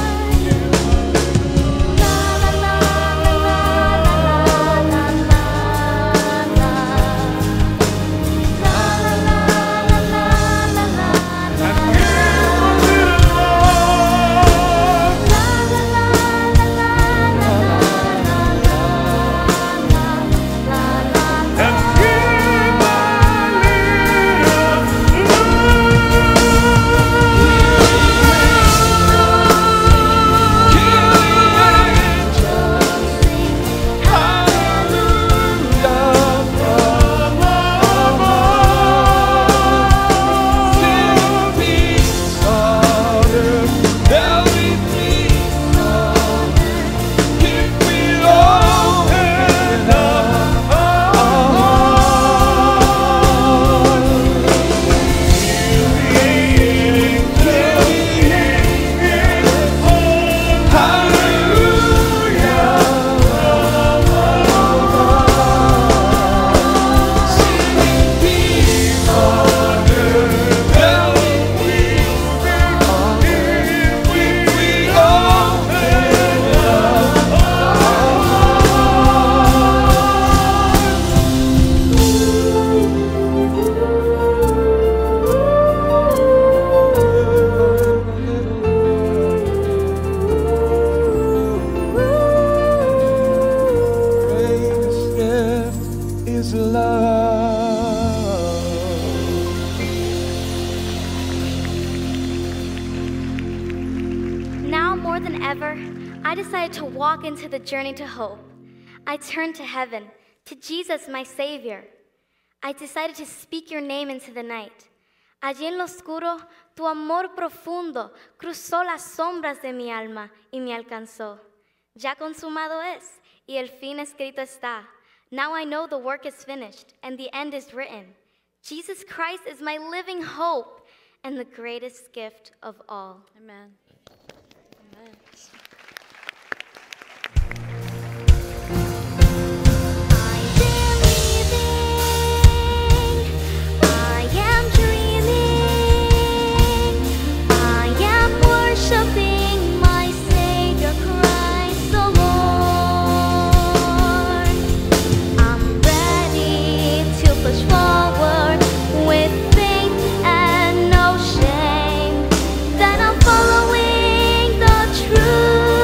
Greatest gift is love. Now more than ever, I decided to walk into the journey to hope. I turned to heaven, to Jesus, my Savior. I decided to speak your name into the night. Allí en lo oscuro, tu amor profundo cruzó las sombras de mi alma y me alcanzó. Ya consumado es, y el fin escrito está. Now I know the work is finished, and the end is written. Jesus Christ is my living hope and the greatest gift of all. Amen. Amen. I am dreaming, I am worshiping my Savior Christ the Lord. I'm ready to push forward with faith and no shame, that I'm following the truth.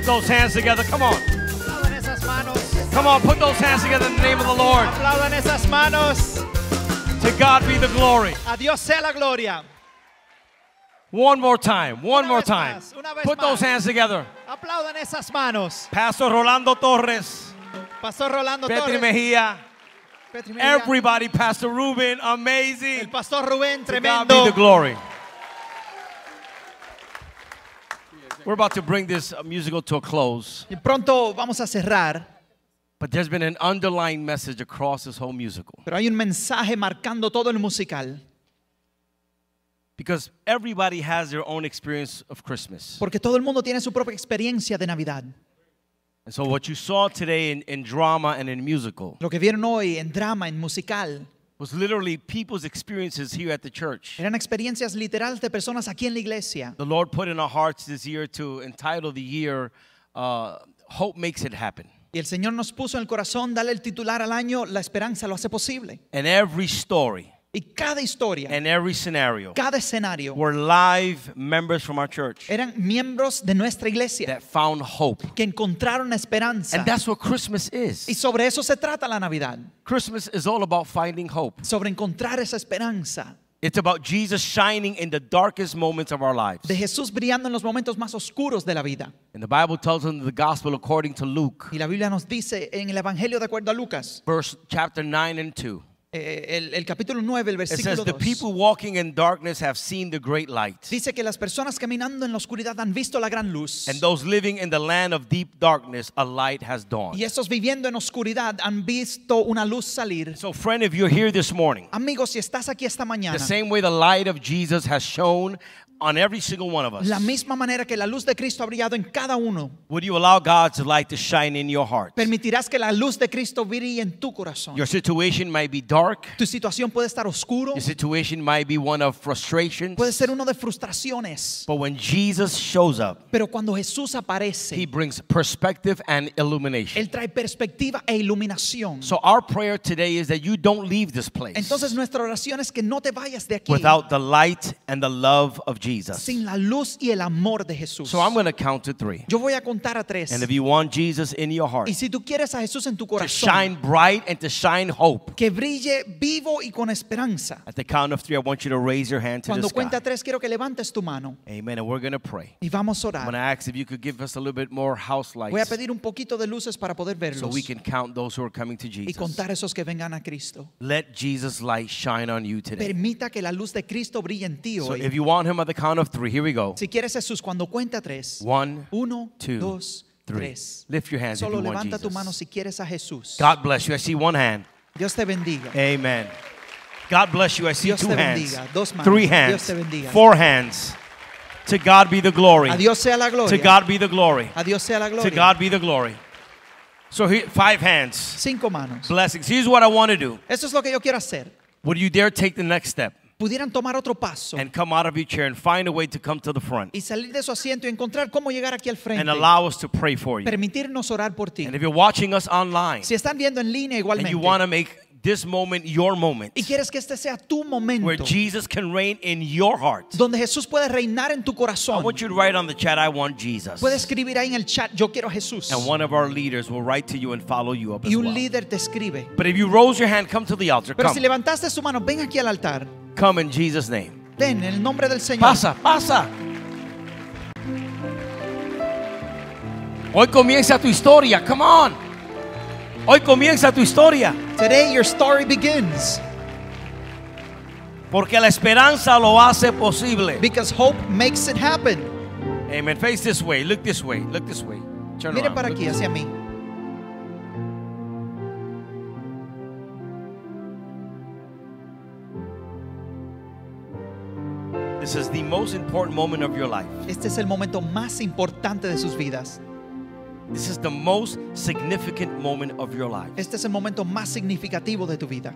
Put those hands together. Come on. Aplaudan esas manos. Come on, put those hands together in the name of the Lord. Aplaudan esas manos. To God be the glory. A Dios sea la gloria. One more time. One Una more vez time. más, una vez Put those más. hands together. Aplaudan esas manos. Pastor Rolando Torres. Pastor Rolando Petri Torres. Mejía. Petri Mejía. Everybody. Pastor Ruben. Amazing. El Pastor Rubén, To God tremendo. be the glory. We're about to bring this uh, musical to a close. Y pronto vamos a cerrar. But there's been an underlying message across this whole musical. Pero hay un mensaje marcando todo el musical. Because everybody has their own experience of Christmas. Porque todo el mundo tiene su propia experiencia de Navidad. And so what you saw today in, in drama and in musical Lo que vieron hoy en drama, en musical, was literally people's experiences here at the church. eran experiencias literales de personas aquí en la iglesia. The Lord put in our hearts this year to entitle the year, uh, Hope Makes It Happen. Y el Señor nos puso en el corazón darle el titular al año, La esperanza lo hace posible. And every story Y cada historia, and every scenario cada escenario, were live members from our church eran miembros de nuestra iglesia that found hope. que encontraron esperanza. And that's what Christmas is. Y sobre eso se trata la Navidad. Christmas is all about finding hope. Sobre encontrar esa esperanza. It's about Jesus shining in the darkest moments of our lives. De Jesús brillando en los momentos más oscuros de la vida. And the Bible tells us in the gospel according to Luke, Y la Biblia nos dice en el Evangelio de acuerdo a Lucas, verse chapter nine and two. eh, el, el capítulo nueve, el It says, versículo the dos. people walking in darkness have seen the great light. Dice que las personas caminando en la oscuridad han visto la gran luz. And those living in the land of deep darkness, a light has dawned. Y esos viviendo en oscuridad han visto una luz salir. So friend, if you're here this morning, Amigos, si estás aquí esta mañana, the same way the light of Jesus has shone on every single one of us, la misma manera que la luz de Cristo ha brillado en cada uno, would you allow God's light to shine in your heart? permitirás que la luz de Cristo brille en tu corazón. Your situation might be dark. Tu situación puede estar oscuro, Your situation might be one of frustration. puede ser uno de frustraciones, But when Jesus shows up, pero cuando Jesús aparece, He brings perspective and illumination. Él trae perspectiva e iluminación. So our prayer today is that you don't leave this place Entonces nuestra oración es que no te vayas de aquí without the light and the love of Jesus. sin la luz y el amor de Jesús. So I'm going to count to three. Yo voy a contar a tres. And if you want Jesus in your heart Y si tú quieres a Jesús en tu to corazón, shine bright and to shine hope, que brille vivo y con esperanza. at the count of three, I want you to raise your hand to Cuando the cuenta sky. tres, quiero que levantes tu mano Amen. And we're going to pray. y vamos a I'm going to orar. ask if you could give us a little bit more house Voy a lights pedir un poquito de luces para poder so verlos we can count those who are coming to y Jesus. contar esos que vengan a Cristo. Let Jesus' light shine on you today. Permita que la luz de Cristo brille en ti So hoy. if you want Him at the count of three, here we go. Si quieres Jesús, cuando cuenta tres, One, uno, two, dos, three. tres. Lift your hands if Solo you want levanta tu Jesus. mano si quieres a Jesús. God bless you. I see one hand. Dios te bendiga. Amen. God bless you. I see Dios two te hands. bendiga. Dos manos. Three Dios hands. te bendiga. Four hands. To God be the glory. A Dios sea la To gloria. God be the glory. A Dios sea la To gloria. God be the glory. So here, five hands. Cinco manos. Blessings. Here's what I want to do. Eso es lo que yo quiero hacer. Would you dare take the next step Pudieran tomar otro paso and come out of your chair and find a way to come to the front y salir de su asiento y encontrar cómo llegar aquí al and frente. allow us to pray for you? Permitirnos orar por ti. And if you're watching us online Si están viendo en línea and igualmente you want to make this moment your moment y quieres que este sea tu momento where Jesus can reign in your heart, donde Jesús puede reinar en tu I corazón, want you to write on the chat, I want Jesus. puedes escribir ahí en el chat, yo quiero a Jesús. And one of our leaders will write to you and follow you up Y as un well. líder te escribe. But if you rose your hand, come to the altar. Pero si Come. levantaste su mano, ven aquí al altar. Come in Jesus' name. Ven en el nombre del Señor. Pasa, pasa. Hoy comienza tu historia. Come on. Hoy comienza tu historia. Today your story begins. Porque la esperanza lo hace posible. Because hope makes it happen. Amen. Face this way. Look this way. Look this way. Turn Mire around. para Look aquí, this hacia way. mí. This is the most important moment of your life. Este es el momento más importante de sus vidas. This is the most significant moment of your life. Este es el momento más significativo de tu vida.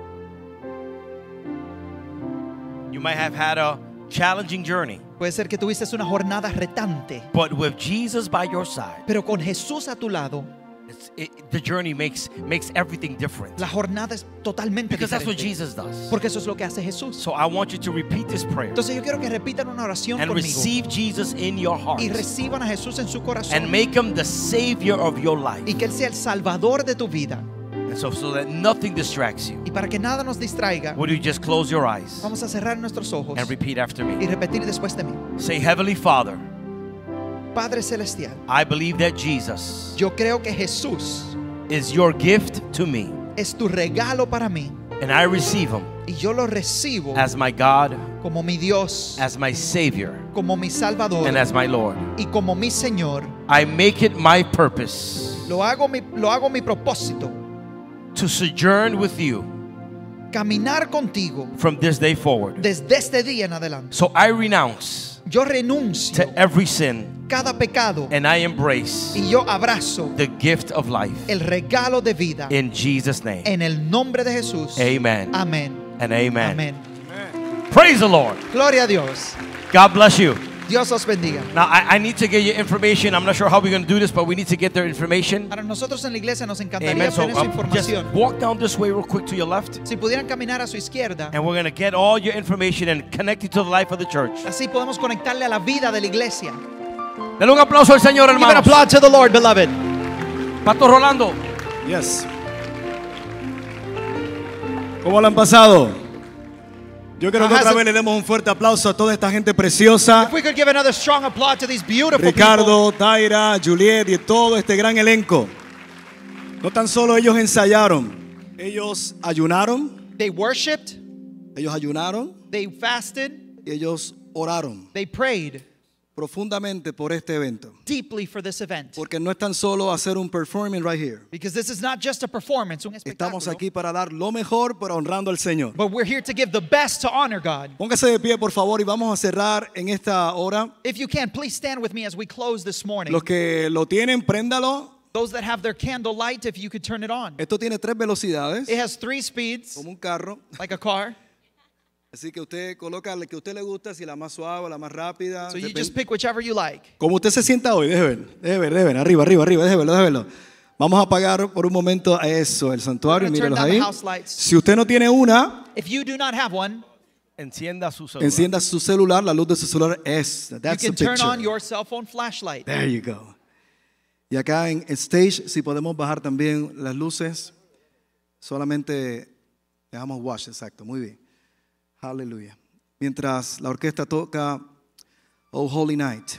You might have had a challenging journey, Puede ser que tuviste una jornada retante, but with Jesus by your side, pero con Jesús a tu lado, It's, it, the journey makes makes everything different. La jornada es totalmente Because that's what diferente. Jesus does. Porque eso es lo que hace Jesús. So I want you to repeat this prayer Entonces yo quiero que repitan una oración and conmigo receive Jesus in your heart y reciban a Jesús en su corazón and make him the savior of your life. y que Él sea el salvador de tu vida. And so, so that nothing distracts you. Y para que nada nos distraiga, Would you just close your eyes vamos a cerrar nuestros ojos and repeat after y me? repetir después de mí. Say, Heavenly Father, Padre Celestial, I believe that Jesus yo creo que Jesús is your gift to me, es tu regalo para mí and I receive him y yo lo recibo as my God, como mi Dios, as my Savior, como mi Salvador and as my Lord. y como mi Señor. I make it my purpose Lo hago mi, lo hago mi propósito, to sojourn with you caminar contigo from this day forward. desde este día en adelante. So I renounce Yo renuncio to every sin cada pecado and I embrace y yo abrazo the gift of life el regalo de vida in Jesus' name. en el nombre de Jesús. Amen Amén. and amen. Amén. Praise the Lord. Gloria a Dios. God bless you. Dios os bendiga. Now, I, I need to get you information. I'm not sure how we're going to do this, but we need to get their information. Para nosotros en la iglesia nos encantaría Amen. So obtener su um, just información. walk down this way real quick to your left, Si pudieran caminar a su izquierda, and we're going to get all your information and connect you to the life of the church. así podemos conectarle a la vida de la iglesia. Dale un aplauso al Señor, Give an hermanos. applause to the Lord, beloved. Pastor Rolando. Yes. ¿Cómo lo han pasado? Yo creo que How has otra it- vez le demos un fuerte aplauso a toda esta gente preciosa. If we could give another strong applause to these beautiful Ricardo, Taira, Juliet y todo este gran elenco. No tan solo ellos ensayaron, ellos ayunaron, people. They worshipped, ellos ayunaron they fasted, y ellos oraron they prayed profundamente por este evento. deeply for this event. Porque no es tan solo hacer un performance right here. Because this is not just a performance, un Estamos espectáculo, aquí para dar lo mejor, pero honrando al Señor. but we're here to give the best to honor God. Póngase de pie, por favor, y vamos a cerrar en esta hora. If you can, please stand with me as we close this morning. Los que lo tienen, préndalo. Those that have their candle light, if you could turn it on. Esto tiene tres velocidades, It has three speeds, como un carro. like a car. Así que usted coloca la que a usted le gusta, si la más suave, la más rápida. So you depende. just pick whichever you like. Como usted se sienta hoy, deje ver, deje ver, deje ver, arriba, arriba, arriba, deje verlo, deje verlo. Vamos a apagar por un momento a eso, el santuario, We're gonna turn mírelos down ahí. the house lights. Si usted no tiene una, If you do not have one, Encienda su celular. encienda su celular, la luz de su celular es, that's you the can turn picture. on your cell phone flashlight. There you go. Y acá en stage, si podemos bajar también las luces, solamente dejamos wash, exacto, muy bien. Aleluya. Mientras la orquesta toca Oh Holy Night,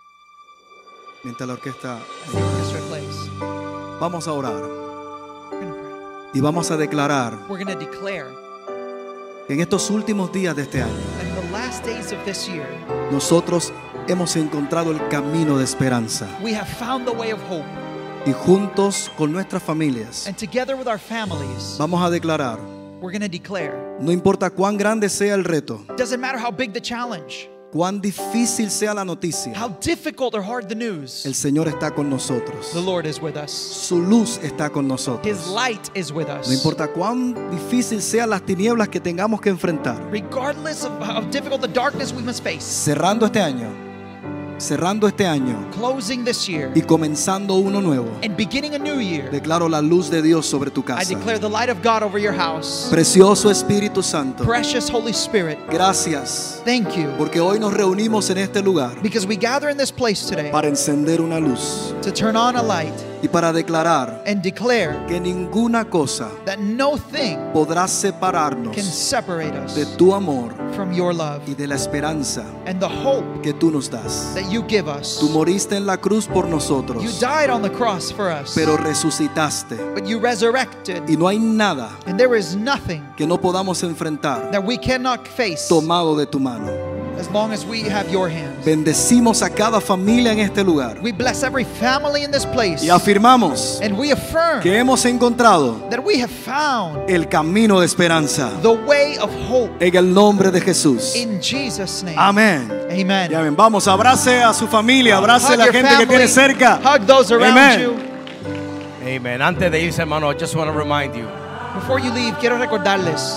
mientras la orquesta, Orchestra plays. vamos a orar We're gonna pray. y vamos a declarar We're going to declare que en estos últimos días de este año, that in the last days of this year, nosotros hemos encontrado el camino de esperanza we have found the way of hope. y juntos con nuestras familias And together with our families, vamos a declarar, we're going to declare. no importa cuán grande sea el reto, It doesn't matter how big the challenge, cuán difícil sea la noticia, how difficult or hard the news, el Señor está con nosotros. the Lord is with us. Su luz está con His nosotros. light is with us. No importa cuán difícil sean las tinieblas que tengamos que enfrentar. Regardless of how difficult the darkness we must face, Cerrando este año, cerrando este año closing this year y comenzando uno nuevo, and beginning a new year, declaro la luz de Dios sobre tu I casa. declare the light of God over your house. Precioso Espíritu Santo, Precious Holy Spirit, gracias thank you, porque hoy nos reunimos en este lugar because we gather in this place today para encender una luz to turn on a light y para declarar and declare que ninguna cosa that no thing podrá separarnos can separate us de tu amor from your love y de la esperanza and the hope que tú nos das. that you give us. Tú moriste en la cruz por nosotros, You died on the cross for us, pero resucitaste. but you resurrected, Y no hay nada and there is nothing que no podamos enfrentar that we cannot face tomado de tu mano. as long as we have your hands. Bendecimos a cada familia en este lugar We bless every family in this place, y afirmamos and we affirm que hemos encontrado that we have found el camino de esperanza the way of hope en el nombre de Jesús. in Jesus' name. Amén. Amen. Y amén. Vamos, abrace a su familia, abrace a Hug la your gente que family, tiene cerca. hug those around Amen. you. Amen. Antes de irse, hermano, I just want to remind you. Before you leave, quiero recordarles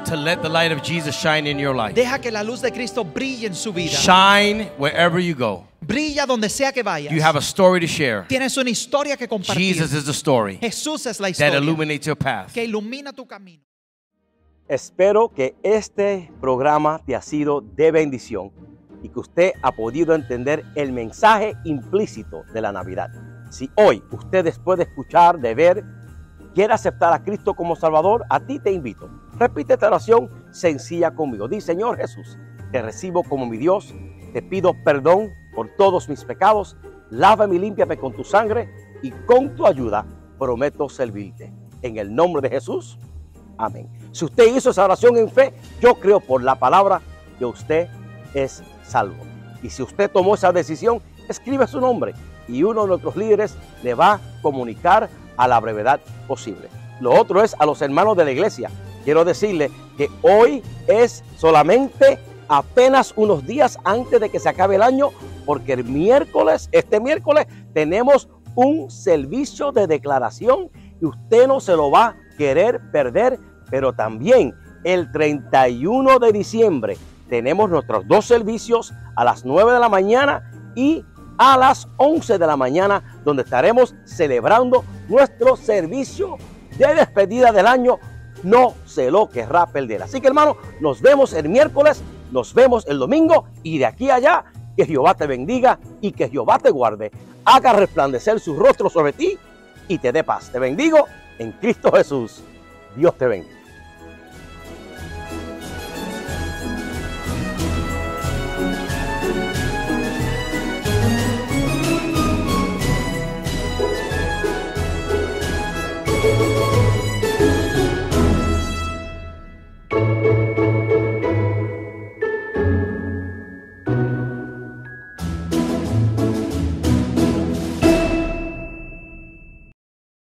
to let the light of Jesus shine in your life. Deja que la luz de Cristo brille en su vida. Shine wherever you go. Brilla donde sea que vayas. You have a story to share. Tienes una historia que compartir. Jesus is the story Jesús es la that historia illuminates your path. que ilumina tu camino. Espero que este programa te ha sido de bendición y que usted ha podido entender el mensaje implícito de la Navidad. Si hoy usted, después de escuchar, de ver, quiere aceptar a Cristo como Salvador, a ti te invito. Repite esta oración sencilla conmigo. Di: Señor Jesús, te recibo como mi Dios, te pido perdón por todos mis pecados, lávame y límpiame con tu sangre y con tu ayuda prometo servirte. En el nombre de Jesús, amén. Si usted hizo esa oración en fe, yo creo por la palabra que usted es salvo. Y si usted tomó esa decisión, escribe su nombre y uno de nuestros líderes le va a comunicar a la brevedad posible. Lo otro es a los hermanos de la iglesia. Quiero decirle que hoy es solamente apenas unos días antes de que se acabe el año, porque el miércoles, este miércoles, tenemos un servicio de declaración y usted no se lo va a querer perder. Pero también el treinta y uno de diciembre tenemos nuestros dos servicios a las nueve de la mañana y a las once de la mañana, donde estaremos celebrando nuestro servicio de despedida del año. No se lo querrá perder. Así que, hermano, nos vemos el miércoles, nos vemos el domingo y de aquí a allá, que Jehová te bendiga y que Jehová te guarde, haga resplandecer su rostro sobre ti y te dé paz. Te bendigo en Cristo Jesús. Dios te bendiga.